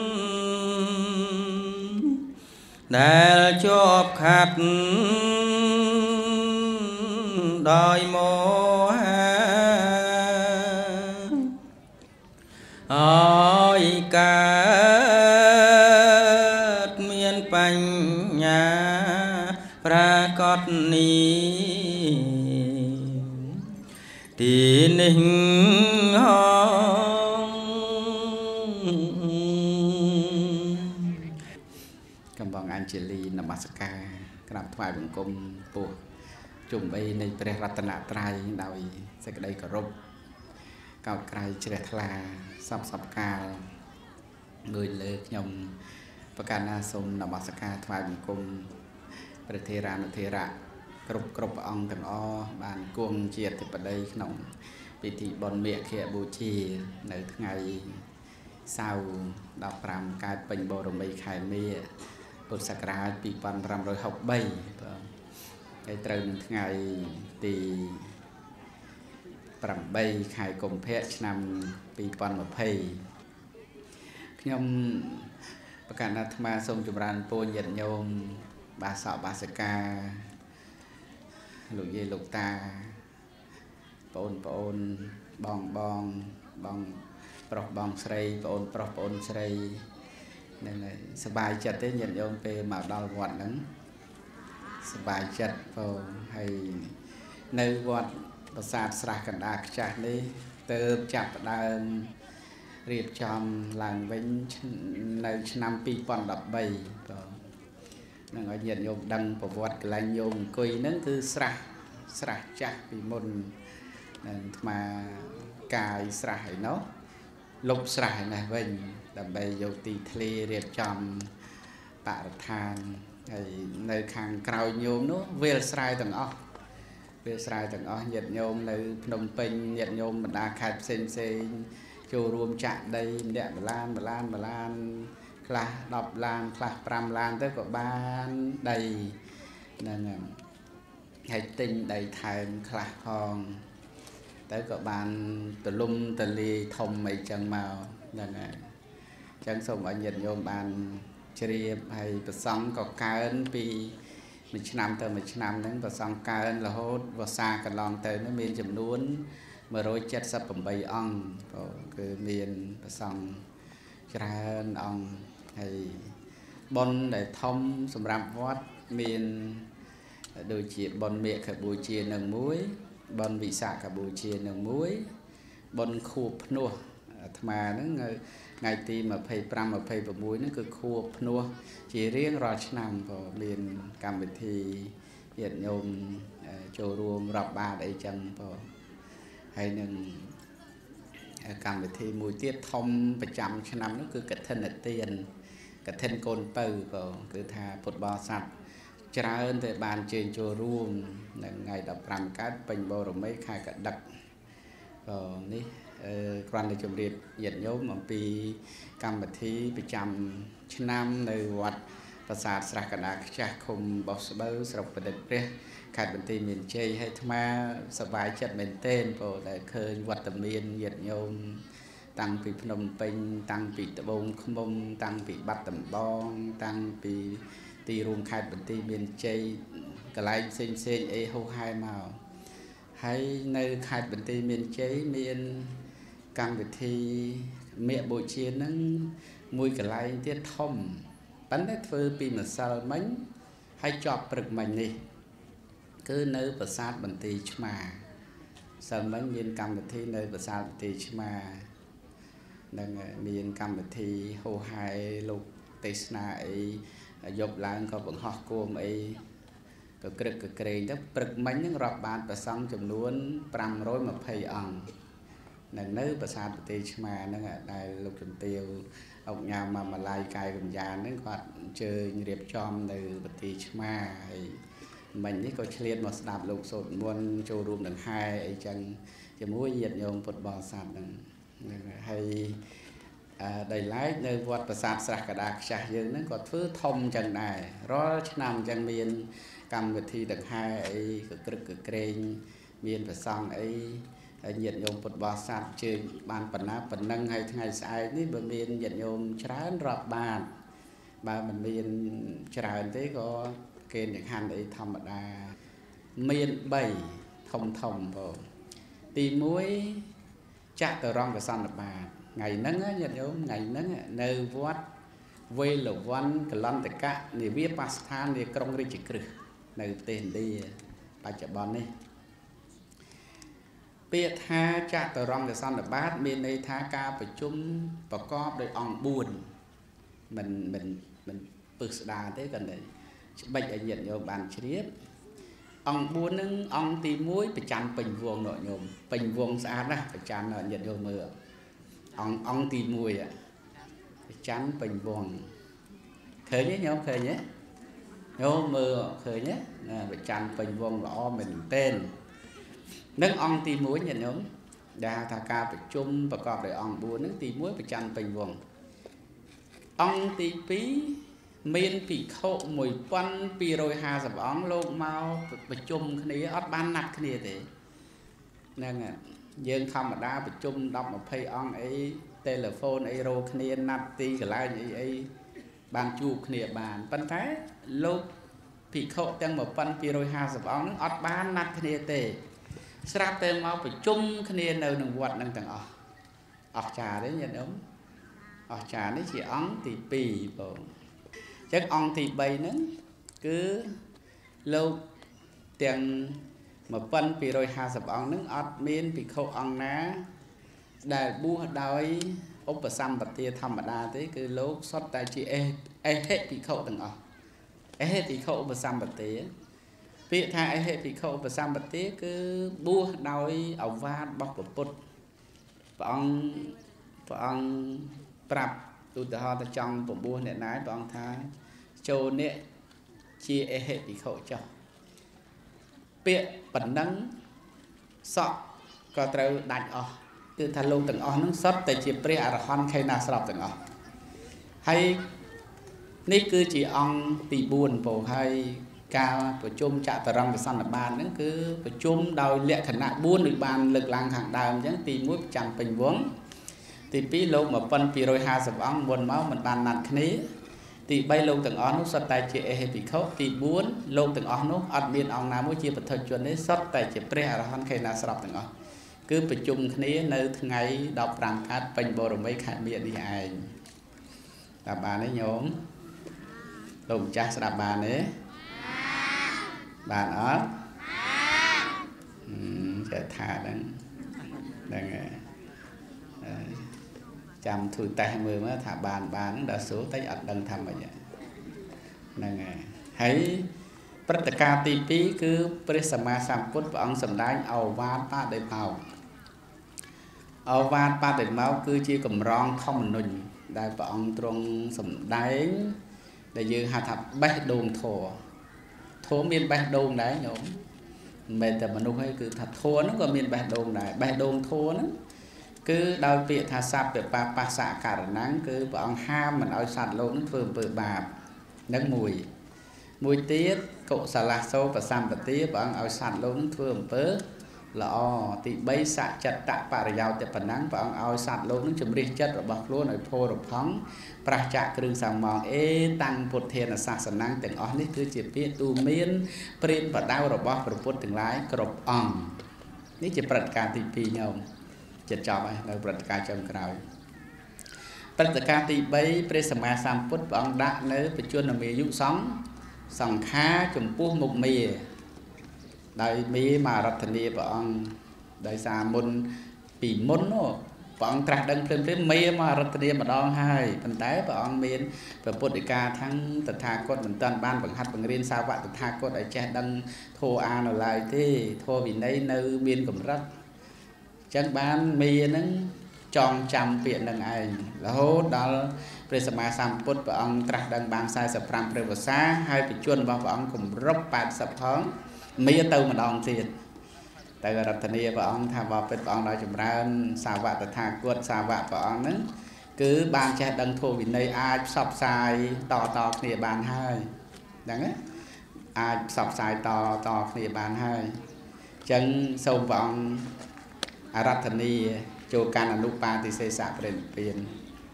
ដែលជាប់ខាត់ដោយមោហាអើយកើតមានបញ្ញាប្រាកដនេះទីនេះហងកំបងអញ្ជលីនមស្ការក្រាបថ្វាយបង្គំពោះជុំបីនៃព្រះរតនត្រ័យដោយសេចក្តីគោរពកោតក្រៃជ្រះថ្លាសពកាលដោយលើខ្ញុំប្រកាសណាសូមនមស្ការថ្វាយបង្គំព្រះធេរានុធេរៈគ្រប់ព្រះអង្គទាំងអស់បានគង់ជាអធិបតីក្នុងពិធីបុណ្យមាឃបូជានៅថ្ងៃសៅរ៍15កើតពេញបូរមីខែមេពុទ្ធសករាជ2563បាទហើយត្រូវនឹងថ្ងៃទី8ខែកុម្ភៈឆ្នាំ2020ខ្ញុំប្រកាសអាត្មាសូមចម្រើនពរញាតិញោមបាសកបាសិកាលោកយាយលោកតាបងប្អូនបងប្រុសបងស្រីប្អូនប្រុសប្អូនស្រីនឹងសប្បាយចិត្តទេញាតិញោមពេលមកដល់វត្តហ្នឹងសប្បាយចិត្តបងហើយនៅវត្តប្រាសាទស្រះកណ្ដាលខ្ចាស់នេះទើបចាប់ផ្ដើមរៀបចំឡើងវិញនៅឆ្នាំ2013បងនឹងឲ្យញាតិញោមដឹងប្រវត្តិកន្លែងញោមអង្គុយហ្នឹងគឺស្រះចាស់ពីមុននឹងអាត្មាកាយស្រះឯណោះលុបស្រះឯនេះវិញដើម្បីយកទីធ្លារៀបចំបរិស្ថានហើយនៅខាងក្រោយញោមនោះវាលស្រែទាំងអស់ញាតិញោមនៅភ្នំពេញញាតិញោមបណ្ដាខេត្តផ្សេងចូលរួមចាក់ដីម្នាក់បឡានខ្លះ10ឡានខ្លះ5ឡានទៅក៏បានដីហ្នឹងហើយទិញដីថែមខ្លះផងទៅក៏បានទលំទលាយធំអីចឹងមកហ្នឹងហើយអញ្ចឹងសូមឲ្យញាតិញោមបានជ្រាបហើយប្រសង់ក៏កើនពីមួយឆ្នាំទៅមួយឆ្នាំហ្នឹងប្រសង់កើនរហូតវស្សាកន្លងទៅនោះមានចំនួន178អង្គគឺមានប្រសង់ច្រើនអង្គហើយបុណ្យដែលធំសម្រាប់វត្តមានដូចជាបុណ្យមេឃបូជានឹងមួយបុណ្យវិសាខបូជានឹងមួយបុណ្យខួបភ្នោះអាត្មាហ្នឹងថ្ងៃទី25 26ហ្នឹងគឺខួបភ្នោះជារៀងរាល់ឆ្នាំក៏មានកម្មវិធីញាតិញោមចូលរួមរាប់បាតអីចឹងបងហើយនឹងកម្មវិធីមួយទៀតធំប្រចាំឆ្នាំនោះគឺកឋិនទានកឋិនកូនពៅក៏គឺថាពុទ្ធបរិស័ទច្រើនតែបានជើញចូលរួមនៅថ្ងៃ15កើតពេញបូរមីខែកដឹកក៏នេះគ្រាន់តែជម្រាបញាតិញោមអំពីកម្មវិធីប្រចាំឆ្នាំនៅវត្តប្រាសាទស្រះកណ្ដាលខ្ចាស់ឃុំបោះស្បូវស្រុកប្រឌិតព្រះខេត្តបន្ទាយមានជ័យហើយអាត្មាសប្បាយចិត្តមែនទែនព្រោះដែលឃើញវត្តមានញាតិញោមតាំងពីភ្នំពេញតាំងពីត្បូងឃ្មុំតាំងពីបាត់ដំបងតាំងពីទីរួមខេត្តបន្ទាយមានជ័យកន្លែងផ្សេងអីហូរហែមកហើយនៅខេត្តបន្ទាយមានជ័យមានកម្មវិធីមេបូជាហ្នឹងមួយកន្លែងទៀតធំប៉ុន្តែធ្វើពីម្សិលមិញហើយជាប់ព្រឹកមិញនេះគឺនៅប្រាសាទបន្ទាយឆ្មាសិលមិញមានកម្មវិធីនៅប្រាសាទបន្ទាយឆ្មានឹងមានកម្មវិធីហូហែលោកទេសនាអីយប់ឡើងក៏បង្ហោះគោមអីក៏ក្រឹកក្រែងទៅព្រឹកមិញហ្នឹងរាប់បានប្រសង់ចំនួន520អង្គនៅប្រាសាទបន្ទាយឆ្មាហ្នឹងដែលលោកជំទាវអុកញ៉ាំមកម៉ាឡៃកាយកម្យ៉ាងហ្នឹងគាត់អញ្ជើញរៀបចំនៅបន្ទាយឆ្មាហើយមិញនេះក៏ឆ្លៀតមកស្ដាប់លោកសូត្រមន្តចូលរួមនឹងហែអីចឹងជាមួយញាតិញោមពុទ្ធបរិស័ទហ្នឹងហើយដោយឡែកនៅវត្តប្រាសាទស្រះកណ្ដាលខ្ចាស់យើងហ្នឹងក៏ធ្វើធំចឹងដែររាល់ឆ្នាំចឹងមានកម្មវិធីដង្ហែអីក៏ក្រឹកក្រែងមានប្រសង់អីហើយញាតិញោមពុទ្ធបរិស័ទជើញបានប៉ុណ្ណាប៉ុណ្ណឹងហើយថ្ងៃស្អែកនេះបើមានញាតិញោមច្រើនរាប់បាតបើមិនមានច្រើនទេក៏គេចង្ហាន់អីធម្មតាមាន3ធំបងទី1ចតុរង្គសន្និបាតថ្ងៃហ្នឹងញាតិញោមថ្ងៃហ្នឹងនៅវត្តវេលវ័នកលន្តកៈនិវាបស្ថាននៃក្រុងរាជក្រឹសនៅប្រទេសឥណ្ឌាបច្ចុប្បន្ននេះពាក្យថាចតុរង្គសន្និបាតមានន័យថាការប្រជុំប្រកបដោយអង្គ4មិនពឹសស្ដារទេគាត់ច្បិចឲ្យញាតិញោមបានជ្រាបអង្គ4ហ្នឹងអង្គទី1ប្រច័នពេញវងនោះញោមពេញវងស្អាតណាស់ប្រច័នញាតិញោមមើលអង្គទី1ប្រច័នពេញវងឃើញទេញោមឃើញទេញោមមើលឃើញទេប្រច័នពេញវងល្អមែនទែននឹងអង្គទី1ញាតិញោមដែលហៅថាការប្រជុំប្រកបដោយអង្គ4ហ្នឹងទី1ប្រច័នពេញវងអង្គទី2មានភិក្ខុ1250អង្គលោកមកប្រជុំគ្នាអត់បានណាត់គ្នាទេហ្នឹងយើងធម្មតាប្រជុំ10 20អង្គអីទូរស័ព្ទអីរោគ្នាណាត់ទីកន្លែងអីបានជួបគ្នាបានប៉ុន្តែលោកភិក្ខុទាំង1250អង្គហ្នឹងអត់បានណាត់គ្នាទេស្រាប់តែមកប្រជុំគ្នានៅក្នុងវត្តហ្នឹងទាំងអស់ออกtrà đấy nhận ốngออกtrà đấy chỉ ống thì pì bộ chắc ong thì bay nữa cứ lâu tiền mà phân pì rồi hà sập ong nước ọt miên pì khâu ong ná đại bua đói ốp và xăm bật tia thầm bật đa thế cứ lâu xót tay chị hết pì khâu từng hết pì khâu và xăm bật tia việc thay hết pì khâu và xăm bật tia cứ bua đói ống va bọc bột bột và ong prap tụi họ ta trong bộ bua này nái bọn thái châu nè chia hệ bị khổ cho bịa bẩn nắng sọ có trâu đánh từ thà lâu từng nó sót tại chỉ pre arahon khay na sọp từng hay ní cứ chỉ ong bị buồn bổ hay cao của chung chạ tờ rong của san là bàn nó cứ của chung đòi lệ khẩn nạn buôn được bàn lực lang hàng đào chẳng tìm mũi chẳng bình vốn thì pi lâu mà phân pi rồi hà sập ong buồn máu mình bàn nặng khné thì bay lâu từng nó sót tay chị hay bị khóc thì buồn lâu từng nó ăn miên ong nào mỗi chia bật thời chuẩn đấy sót tay chị pre arahon khay na sọp từng cứ bị chung khné nơi ngày đọc rằng cát bình bồ rồi mấy khai miệng đi ai là bà ấy nhóm đồng cha sẽ bà ấy bạn ở sẽ thả đang chăm thui tay mười mới thả bàn đã số tay ẩn đằng thầm vậy đang thấy tất cả tí pí cứ presama samput và ông sầm đánh ầu van pa để máu cứ chia cầm rong không nụn đại và ông trong sầm đánh để như hạt thập bách đồn thô miền bách đồn đấy nhóm mẹแต่มันhay cứ thật thô nó còn miền bách đồn này bách đồn thô nó cứ đau bị thà sạp được pa xạ cả nắng cứ và ông ham mình ao sạt lỗ nó vừa bạp nắng mùi tiết cậu xà la sâu và sam và tiết và ông ao sạt lỗ nó vừa lọ thì bay xạ chặt tạ bà giàu tại phần nắng và ông ao sạt lỗ nó chấm riết chất rồi bọc luôn rồi phô rồi phóng pra chạ kêu sàng mòn tăng bột thiền là sạ sẵn năng từng ớt cứ chỉ biết tu miên prin và đau rồi bọc rồi bột từng lái cọp ong ní chỉ bật cả tivi nhau chật chọc ấy nơi bật cả trong cào bật cả tivi presama samput và ông đã nơi bị chuyên là mì dụ sóng khá chùm pua một mì đây mì mà rập thành đi và ông đây xa môn bị môn nó bọn trạc đăng phim mê mà rất là mà đo hai phần tái và ông miền và bột ca thắng tật tha cốt mình toàn ban bằng hạt bằng riêng sao vậy tật tha cốt ở trên đăng thô a nó lại thế thô vì đây nơi miền cũng rất chẳng ban mê nó tròn trăm viện đằng ai là hốt đó presama samput và ông trạc đăng ban sai sập ram prevasa hai bị chuồn vào và ông cũng rất bạt sập thoáng mê tàu mà đòn thiệt tại gặp thành niên và ông tham vào bên ông nói chấm ra xà vạ từ thang quật xà vạ của ông nữa cứ ban che đăng thô vì nơi ai sập xài to kia bàn hai đắng á ai sập xài to kia bàn hai chân sâu vọng Aratani cho can lúc ba thì xây sạp lên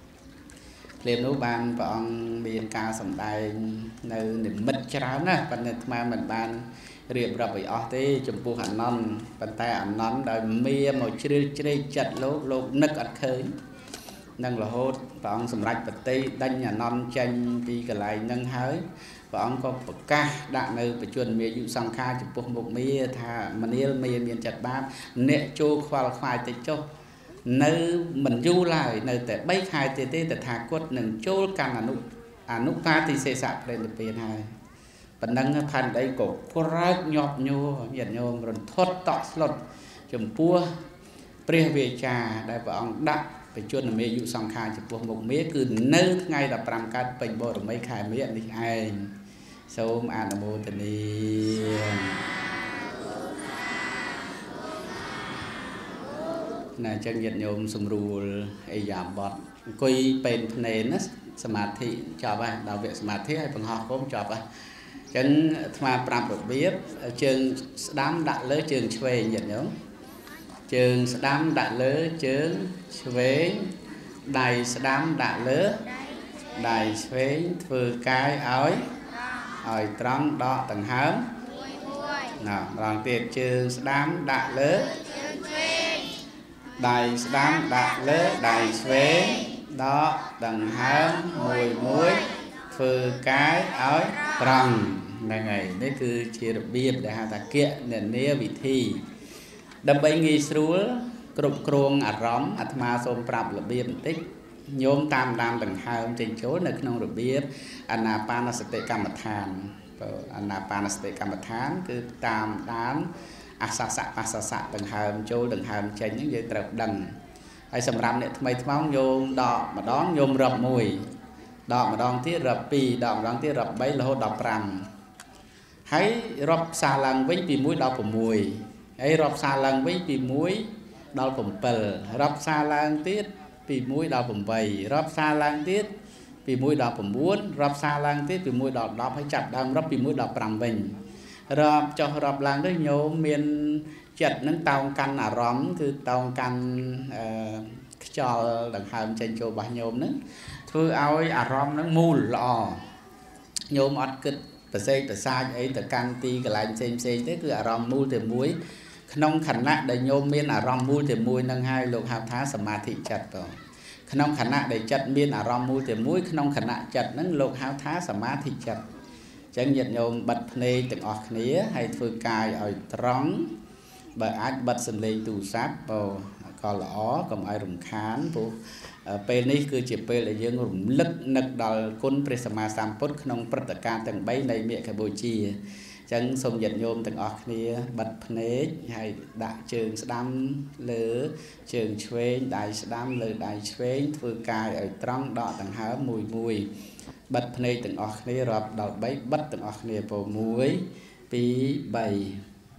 liền lúc ban và ông miền ca sầm đài nơi niệm mít cháo nè phần mà mình ban riêng ra bị ở thế chụp bu hành non bàn tay ảnh nón đời mía màu chê chặt lốp nứt ăn khơi nâng là hốt và ông sầm rạch bật tây đánh nhà non tranh đi cả lại nâng hới và ông có bậc ca đạn nơi phải chuẩn mía dụ sang kha chụp bu một mía thà mà nia mía miền chặt ba nệ chô khoai tây chô nơi mình du lại nơi để bay khai tê để thà quất nâng chô càng nút pha thì xây sạp lên được tiền hai phần năng thành đây cổ phơi nhọp nhô nhiệt nhôm rồi thoát tọt lột chấm pua pre về trà đại vợ ông đặng phải chuyên là mê dụ song khai chụp pua một mía cứ nơi ngay là làm cái bình bò rồi mấy khai miệng đi ai sớm ăn mô tình đi này chân nhiệt nhôm sum rù ai giảm bọt coi bên này nó samadhi cho bạn đạo viện samadhi hay phần học cũng cho bạn chân mà làm được biết trường đám đã lỡ trường xuê nhận nhớ trường đám đã lỡ trường xuê đầy đám đã lỡ đầy xuê vừa cái ối ỏi trăng đọ tầng hám nào đoàn tiệt trường đám đã lỡ đài đám đã lỡ đài xuế đó đằng hám mùi muối phư cái áo trăng này ngày đấy cứ chia được biếp để hạ ta kiện nền nia vị thi đâm bay nghi srúa cục kruông rõm ma xôm prap là biếp tích nhôm tam đam đằng hám trên chỗ nơi không được biếp anapanasati cam than anapanasati cam than cứ tam đám asasa đằng hám chỗ đằng hám trên những gì trật đằng hay sầm rắm này thay tháo nhôm đọ mà đón nhôm rập mùi đọ mà đón tiết rập pi đọ mà đón tiết rập bấy là hốt đọ pram hãy rập xa lần với pi muối đọ của mùi hãy rập xa lần với pi muối đọ của pờ rập xa lần tiết pi muối đọ của bầy rập xa lần tiết pi muối đọ của muôn rập xa lần tiết pi muối đọ đọ phải chặt đâm rập pi muối đọ pram bình rập cho rập lần đấy nhôm miền chật nâng tàu căn rõm cứ tàu căn cho đằng hàm trên chỗ bà nhôm nữa thôi áo rõm nó mù lò nhôm ọt kịch tờ xây tờ sai ấy tờ căn ti cái lại xem thế cứ rõm mù từ muối nông khẩn nạ để nhôm miên rõm mù từ muối nâng hai lục hàm thá sầm ma thị chật rồi nông khẩn nạ để chật miên rõm mù từ muối nông khẩn nạ chật nâng lục hàm thá sầm ma thị chật chẳng nhiệt nhôm bật nê từng ọt nía hay thôi cài ở trống bởi ai bật sân lên tù sáp vào còn lõ còn ai rùng khán vô pe này cứ chỉ pe là dương rùng lức nực đòi côn presama samput không tất cả từng bấy này miệng cái bồi chi chẳng sông dệt nhôm từng ọt nia bật nế hay đại trường đam lửa trường chuyên đại đam lửa đại chuyên vừa cài ở trong đọ từng há mùi mùi bật nế từng ọt nia rập đòi bấy bật từng ọt nia vào muối pí bầy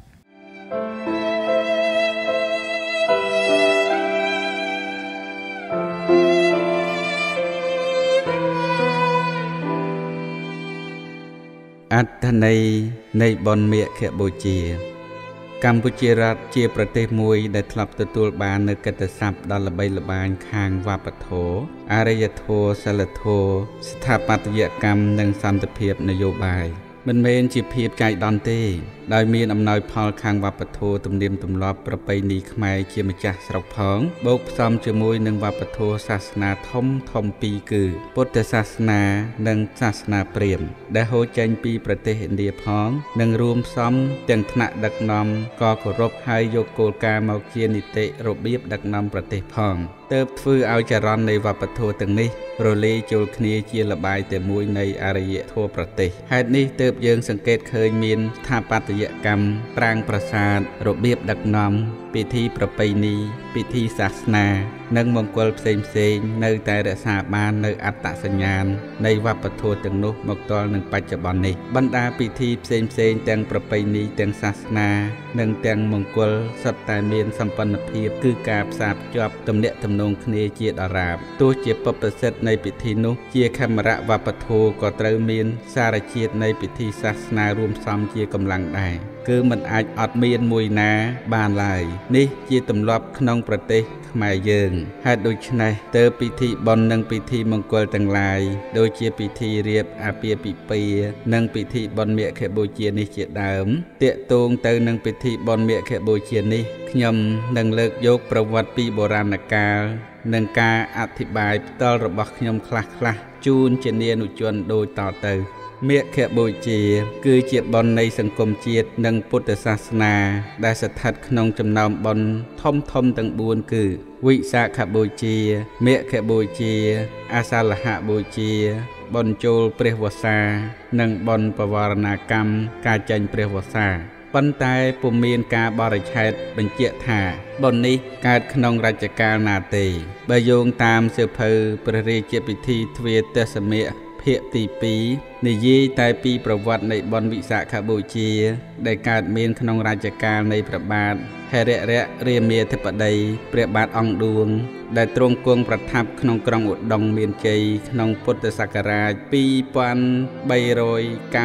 อัตนัยในบอนเมียแขบูจีกัมพูชีรัฐเจียประเทศมวยได้ทลับตัวบานในกัตสับดอลใบละบานคางวาปโถอารยโทสลโทสถาปัตยกรรมนังสันตเพียบนโยบายมันเมนจีเพียบใจดอนเต้ได้มีอำนาจพอลคางวัปโทตุ่มเดียมตุ่มลอบประไปนีขมายเชียมจักสระพองโบกซ้ำจมวยหนึ่งวัปโทศาสนาทอมปีคือพุทธศาสนาหนึ่งศาสนาเปรียมได้โหจันปีประเทศอินเดียพองหนึ่งรวมซ้ำเตียงธนะดักนอมก็กรบให้โยโกลกาเมาเกียนิเตระเบียบดักนอมประเทศพองเติบฟื้นเอาจารอนในวัปโทตึงนี้โรเลโจลคเนียเจียระบายแต่มวยในอารยทั่วประเทศเหตุนี้เติบยังสังเกตเคยมีสถาปัตยกรรมปรางประสาทระเบียบดักนอมพิธีประเพณีพิธีศาสนานังมงคลเซงในแต่รักษาบานในอัตตสัญญาณในวัปโทตึงนุมกตอลหนึ่งปัจจุบันนี้บรรดาพิธีเซงแต่งประเพณีแต่งศาสนาหนึ่งแต่งมงคลสัตตาเมียนสัมปันเพียบคือการสาบจอบตำเนะตำนงคเนเจียดอาราบตัวเจียบประเสริฐในพิธีนุเจียคมระวัปโทก็เตรเมียนสารเจียดในพิธีศาสนารวมซ้ำเจียกำลังได้คือมันอาจอดเมียนมวยนาบานลายนี่เจียตำรับขนมประเทศหมายเยิงหากโดยชนะเตอพิธีบอลนังพิธีมงคลต่างหลายโดยเจียพิธีเรียบอาเปียปิเปียนังพิธีบอลเมียแขบูเจียนิเจียดามเตะตงเตอนังพิธีบอลเมียแขบูเจียนิขยมนังเลิกยกประวัติปีโบราณกาลนังการอธิบายตลระบบขยมคลาจูนเจเนียนุจวนโดยต่อเตอเมียแขบูเจียคือเจียบอลในสังคมเจียดนังพุทธศาสนาได้สถัดขนมจำนำบอลทอมตั้งบุญคือวิสาขบูเจียเมียแขบูเจียอาสาลหะบูเจียบอลโจลเปรวสานังบอลปวารณกรรมการจันเปรวสาปันตายปุ่มเมียนกาบริชัยบรรเจถาบนนี้การขนมราชการนาเตบโยงตามเสือเพอประเรเจพิธีทเวตสเมเพียตีปีในยีตายปีประวัติในบอนวิสาขบูเจียได้การเมียนขนมราชการในพระบาทเฮเระเรียเมียเทปไดเปรียบบาทองดวงได้ตรงกวงประทับขนมกรองอุดงเมียนใจขนมพุทธศักราชปีปันใบโรย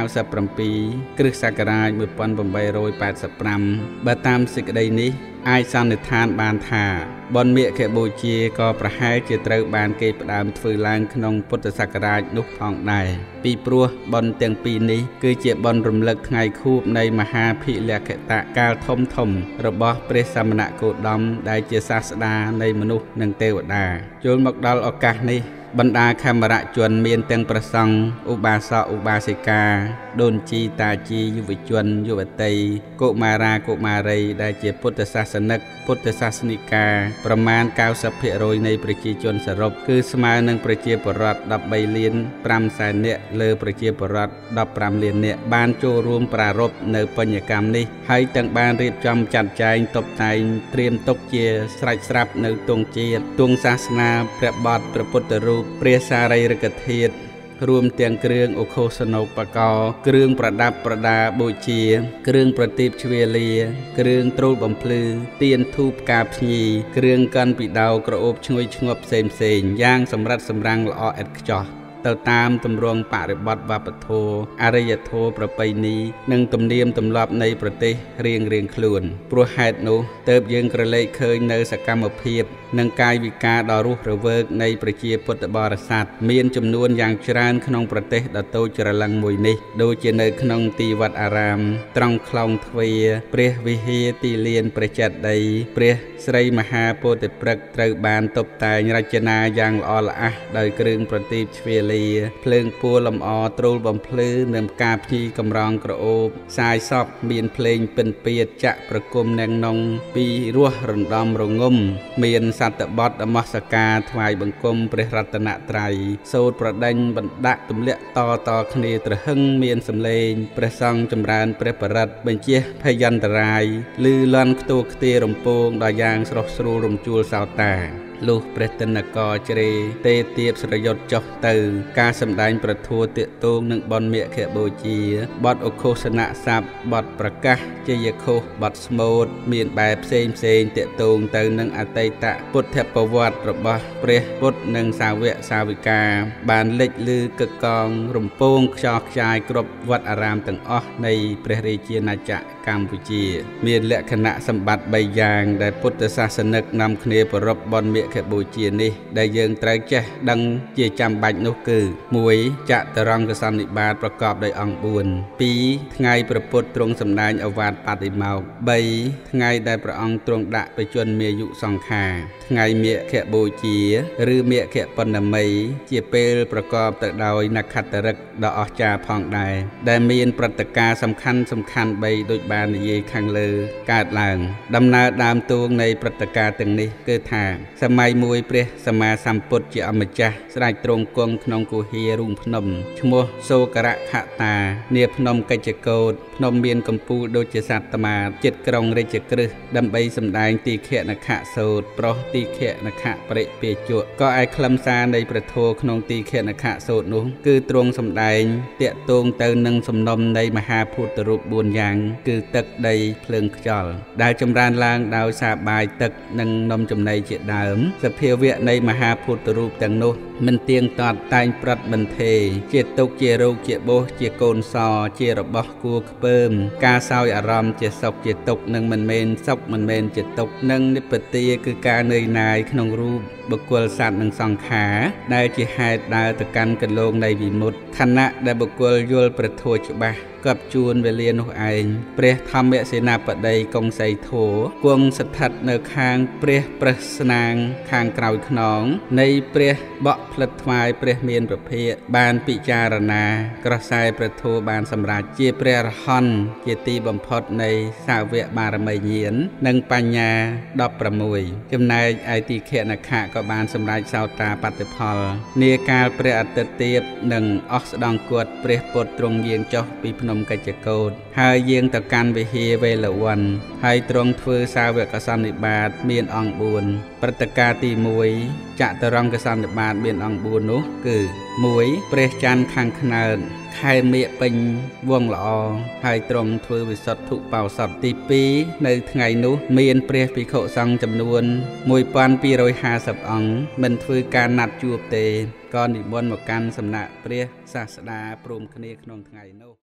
93ปีคริสต์ศักราชมือปันใบโรย85บาตามสิกใดนี้ไอซันในทานบานธาบอนเมียแขบูเจียก็ประหายเจตรบานเก็บดามฟื้นลางขนมพุทธศักราชนุกทองได้ปีปลัวบอนเตียงปีนี้คือเจ็บบอนรำลึกไงคูบในมหาพิเลกตะกาลทมระบอរបស់ព្រះសមណគោតមដែលជាសាស្តានៃមនុស្សនិងទេវតាចូលមកដល់ឱកាសនេះបណ្ដាខេមរជនមានទាំងព្រះសង្ឃឧបាសកឧបាសិកាដូនជីតាជីយុវជនយុវតីកុមារាកុមារីដែលជាពុទ្ធសាសនិកពុទ្ធសាសនិកាប្រមាណ 90% នៃប្រជាជនសរុបគឺស្មើនឹងប្រជាពលរដ្ឋ 13 លាន 5 សែននាក់លើប្រជាពលរដ្ឋ 15 លាននាក់បានចូលរួមប្រារព្ធនៅបញ្ញកម្មនេះហើយទាំងបានរៀបចំចាត់ចែងតុបតែងត្រៀមទុកជាស្រេចស្រាប់នៅទង់ជាតិទង់សាសនាព្រះបទព្រះពុទ្ធរូបព្រះសារីរិកធាតុរួមទាំងគ្រឿងឧខោសនោបករណ៍គ្រឿងប្រដាប់ប្រដាបូជាគ្រឿងប្រទីបជ្វាលាគ្រឿងត្រួតបំភ្លឺទៀនធូបផ្កាភ្ញីគ្រឿងកាន់ពីដោក្រអូបឈ្ងុយឈ្ងប់ផ្សេងយ៉ាងសម្រិតសម្រាំងល្អឥតខ្ចោះទៅតាមទម្រង់បរិបទវប្បធម៌អរិយធម៌ប្រពៃណីនិងទំនៀមទម្លាប់នៃប្រទេសរៀងខ្លួនព្រោះហេតុនោះទើបយើងក្រឡេកឃើញនៅសកម្មភាពនិងកាយវិការដ៏រស់រវើកនៃប្រជាពុទ្ធបរិស័ទមានចំនួនយ៉ាងច្រើនក្នុងប្រទេសដ៏តូចច្រឡឹងមួយនេះដូចជានៅក្នុងទីវត្តអារាមត្រង់ខ្លោងទ្វារព្រះវិហារទីលានព្រះចេតិយព្រះស្រីមហាពោធិព្រឹក្សត្រូវបានតុបតែងរចនាយ៉ាងល្អល្អះដោយគ្រឿងប្រទីបជ្វាលាភ្លើងពួរលម្អត្រួតបំភ្លឺនិងផ្កាភ្ញីកម្រងក្រអូបសាយសពមានភ្លេងពិណពាទ្យចាក់ប្រគំនិងនងពីរោះរំដំរងំមានសត្វបទនមស្ការថ្វាយបង្គំព្រះរតនត្រ័យសូត្រប្រដេញបណ្ដាក់ទម្លាក់តគ្នាត្រហឹងមានសម្លេងព្រះសង្ឃចម្រើនព្រះបរិត្តបញ្ជាភយន្តរាយឮលន់ខ្ទោខ្ទារំពងដល់យ៉ាងស្រស់ស្រួលរំជួលសោតាលុះព្រះទនគរជ្រេទេទៀបស្រយុតចុះទៅការសម្ដែងប្រធัวទាក់ទងនឹងបុណ្យមគ្គបូជាបទឧខោសនៈស័ព្ទបទប្រកាសជយខុសបទស្មូតមានបែបផ្សេងទាក់ទងទៅនឹងអតីតពុទ្ធប្រវត្តិរបស់ព្រះពុទ្ធនិងសាវកសាវិកាបានលេចឮកឹកកងរំពងខ្យល់ខ្ចាយគ្រប់វត្តអារាមទាំងអស់នៃព្រះរាជាណាចក្រកម្ពុជាមានលក្ខណៈសម្បត្តិ3យ៉ាងដែលពុទ្ធសាសនិកនាំគ្នាប្រពបុណ្យមគ្គបូជានេះដែលយើងត្រូវចេះដឹងជាចាំបាច់នោះគឺ1ចតុរង្គសន្និបាតប្រកបដោយអង្គ4 2ថ្ងៃព្រះពុទ្ធទ្រង់សម្ដែងឱវាទបដិមោក្ខ3ថ្ងៃដែលព្រះអង្គទ្រង់ដាក់បជនមាយុសង្ខារថ្ងៃមគ្គបូជាឬមគ្គបណ្ណមីជាពេលប្រកបទៅដោយនក្ខត្តឫក្សដ៏អស្ចារ្យផងដែរដែលមានព្រឹត្តិការណ៍សំខាន់3ដូចបាននិយាយខាងលើកើតឡើងដំណើរដើមតួងនៃព្រឹត្តិការណ៍ទាំងនេះគឺថាសម័យមួយព្រះសម្មាសម្ពុទ្ធជាអម្ចាស់ស្ដេចទ្រង់គង់ក្នុងគុហារូងភ្នំឈ្មោះសូករខតានាភ្នំកិច្ចកោដ្ឋភ្នំមានកំពូលដូចជាសត្វត្មាតចិត្តក្រុងរាជក្រឹសដើម្បីសម្ដែងទីខនខសូត្រប្រុសទីខនខបរិពាជៈក៏ឯខ្លឹមសារនៃព្រះធម៌ក្នុងទីខនខសូត្រនោះគឺទ្រង់សម្ដែងតាក់ទងទៅនឹងសំណុំនៃមហាភូតរូប4យ៉ាងគឺទឹកដីភ្លើងខ្យល់ដែលចម្រើនឡើងដោយសារបាយទឹកនិងនំចំណីជាដើមសភាវៈនៃមហាភូតរូបទាំងនោះមិនទៀងទាត់តែងប្រត់មិនទេជាទុកជារោគជាបោសជាកូនសជារបស់គួរខ្ពើមការសោយអារម្មណ៍ជាសុខជាទុកនិងមិនមែនសុខមិនមែនជាទុកនិងនិព្វាទាគឺការនឿយណាយក្នុងរូបបុគ្គលសត្វនិងសង្ខារដែលជាហេតុដើរទៅកាន់គន្លងនៃវិមុតខណៈដែលបុគ្គលយល់ព្រះធម៌ច្បាស់កັບជួនវេលានោះឯងព្រះធម្មសេនាបតីកុងសីធัวគង់ស្ថិតនៅខាងព្រះប្រស្នាងខាងក្រោយខ្នងនៃព្រះបក់ផ្លិតថ្វាយព្រះមានប្រភេទបានពិចារណាក្រសែព្រះធម៌បានសម្រេចជាព្រះអរហន្តជាទីបំផុតនៃសាវកបារមីញាណនិងបញ្ញា16ចំណែកឯទីខនខៈក៏បានសម្រេចសោតាបត្តិផលនាកាលព្រះអាទិត្យទាបនិងអស់ស្ដង់គត់ព្រះពុទ្ធទ្រង់យាងចុះពីភ្នំកិច្ចកោដ្ឋហើយយាងទៅកាន់វិហារវេលវ័នហើយទ្រង់ធ្វើសាវកសន្និបាតមានអង្គ4ព្រឹត្តិការណ៍ទី1ចតុរង្គសន្និបាតមានអង្គ4នោះគឺ1ព្រះច័ន្ទខាងខ្នើតខែមេឃពេញវងល្អហើយទ្រង់ធ្វើវិសុទ្ធុបោសថទី2នៅថ្ងៃនោះមានព្រះភិក្ខុសង្ឃចំនួន1250អង្គមិនធ្វើការណាត់ជួបទេក៏និមន្តមកកាន់សំណាក់ព្រះសាស្តាព្រមគ្នាក្នុងថ្ងៃនោះ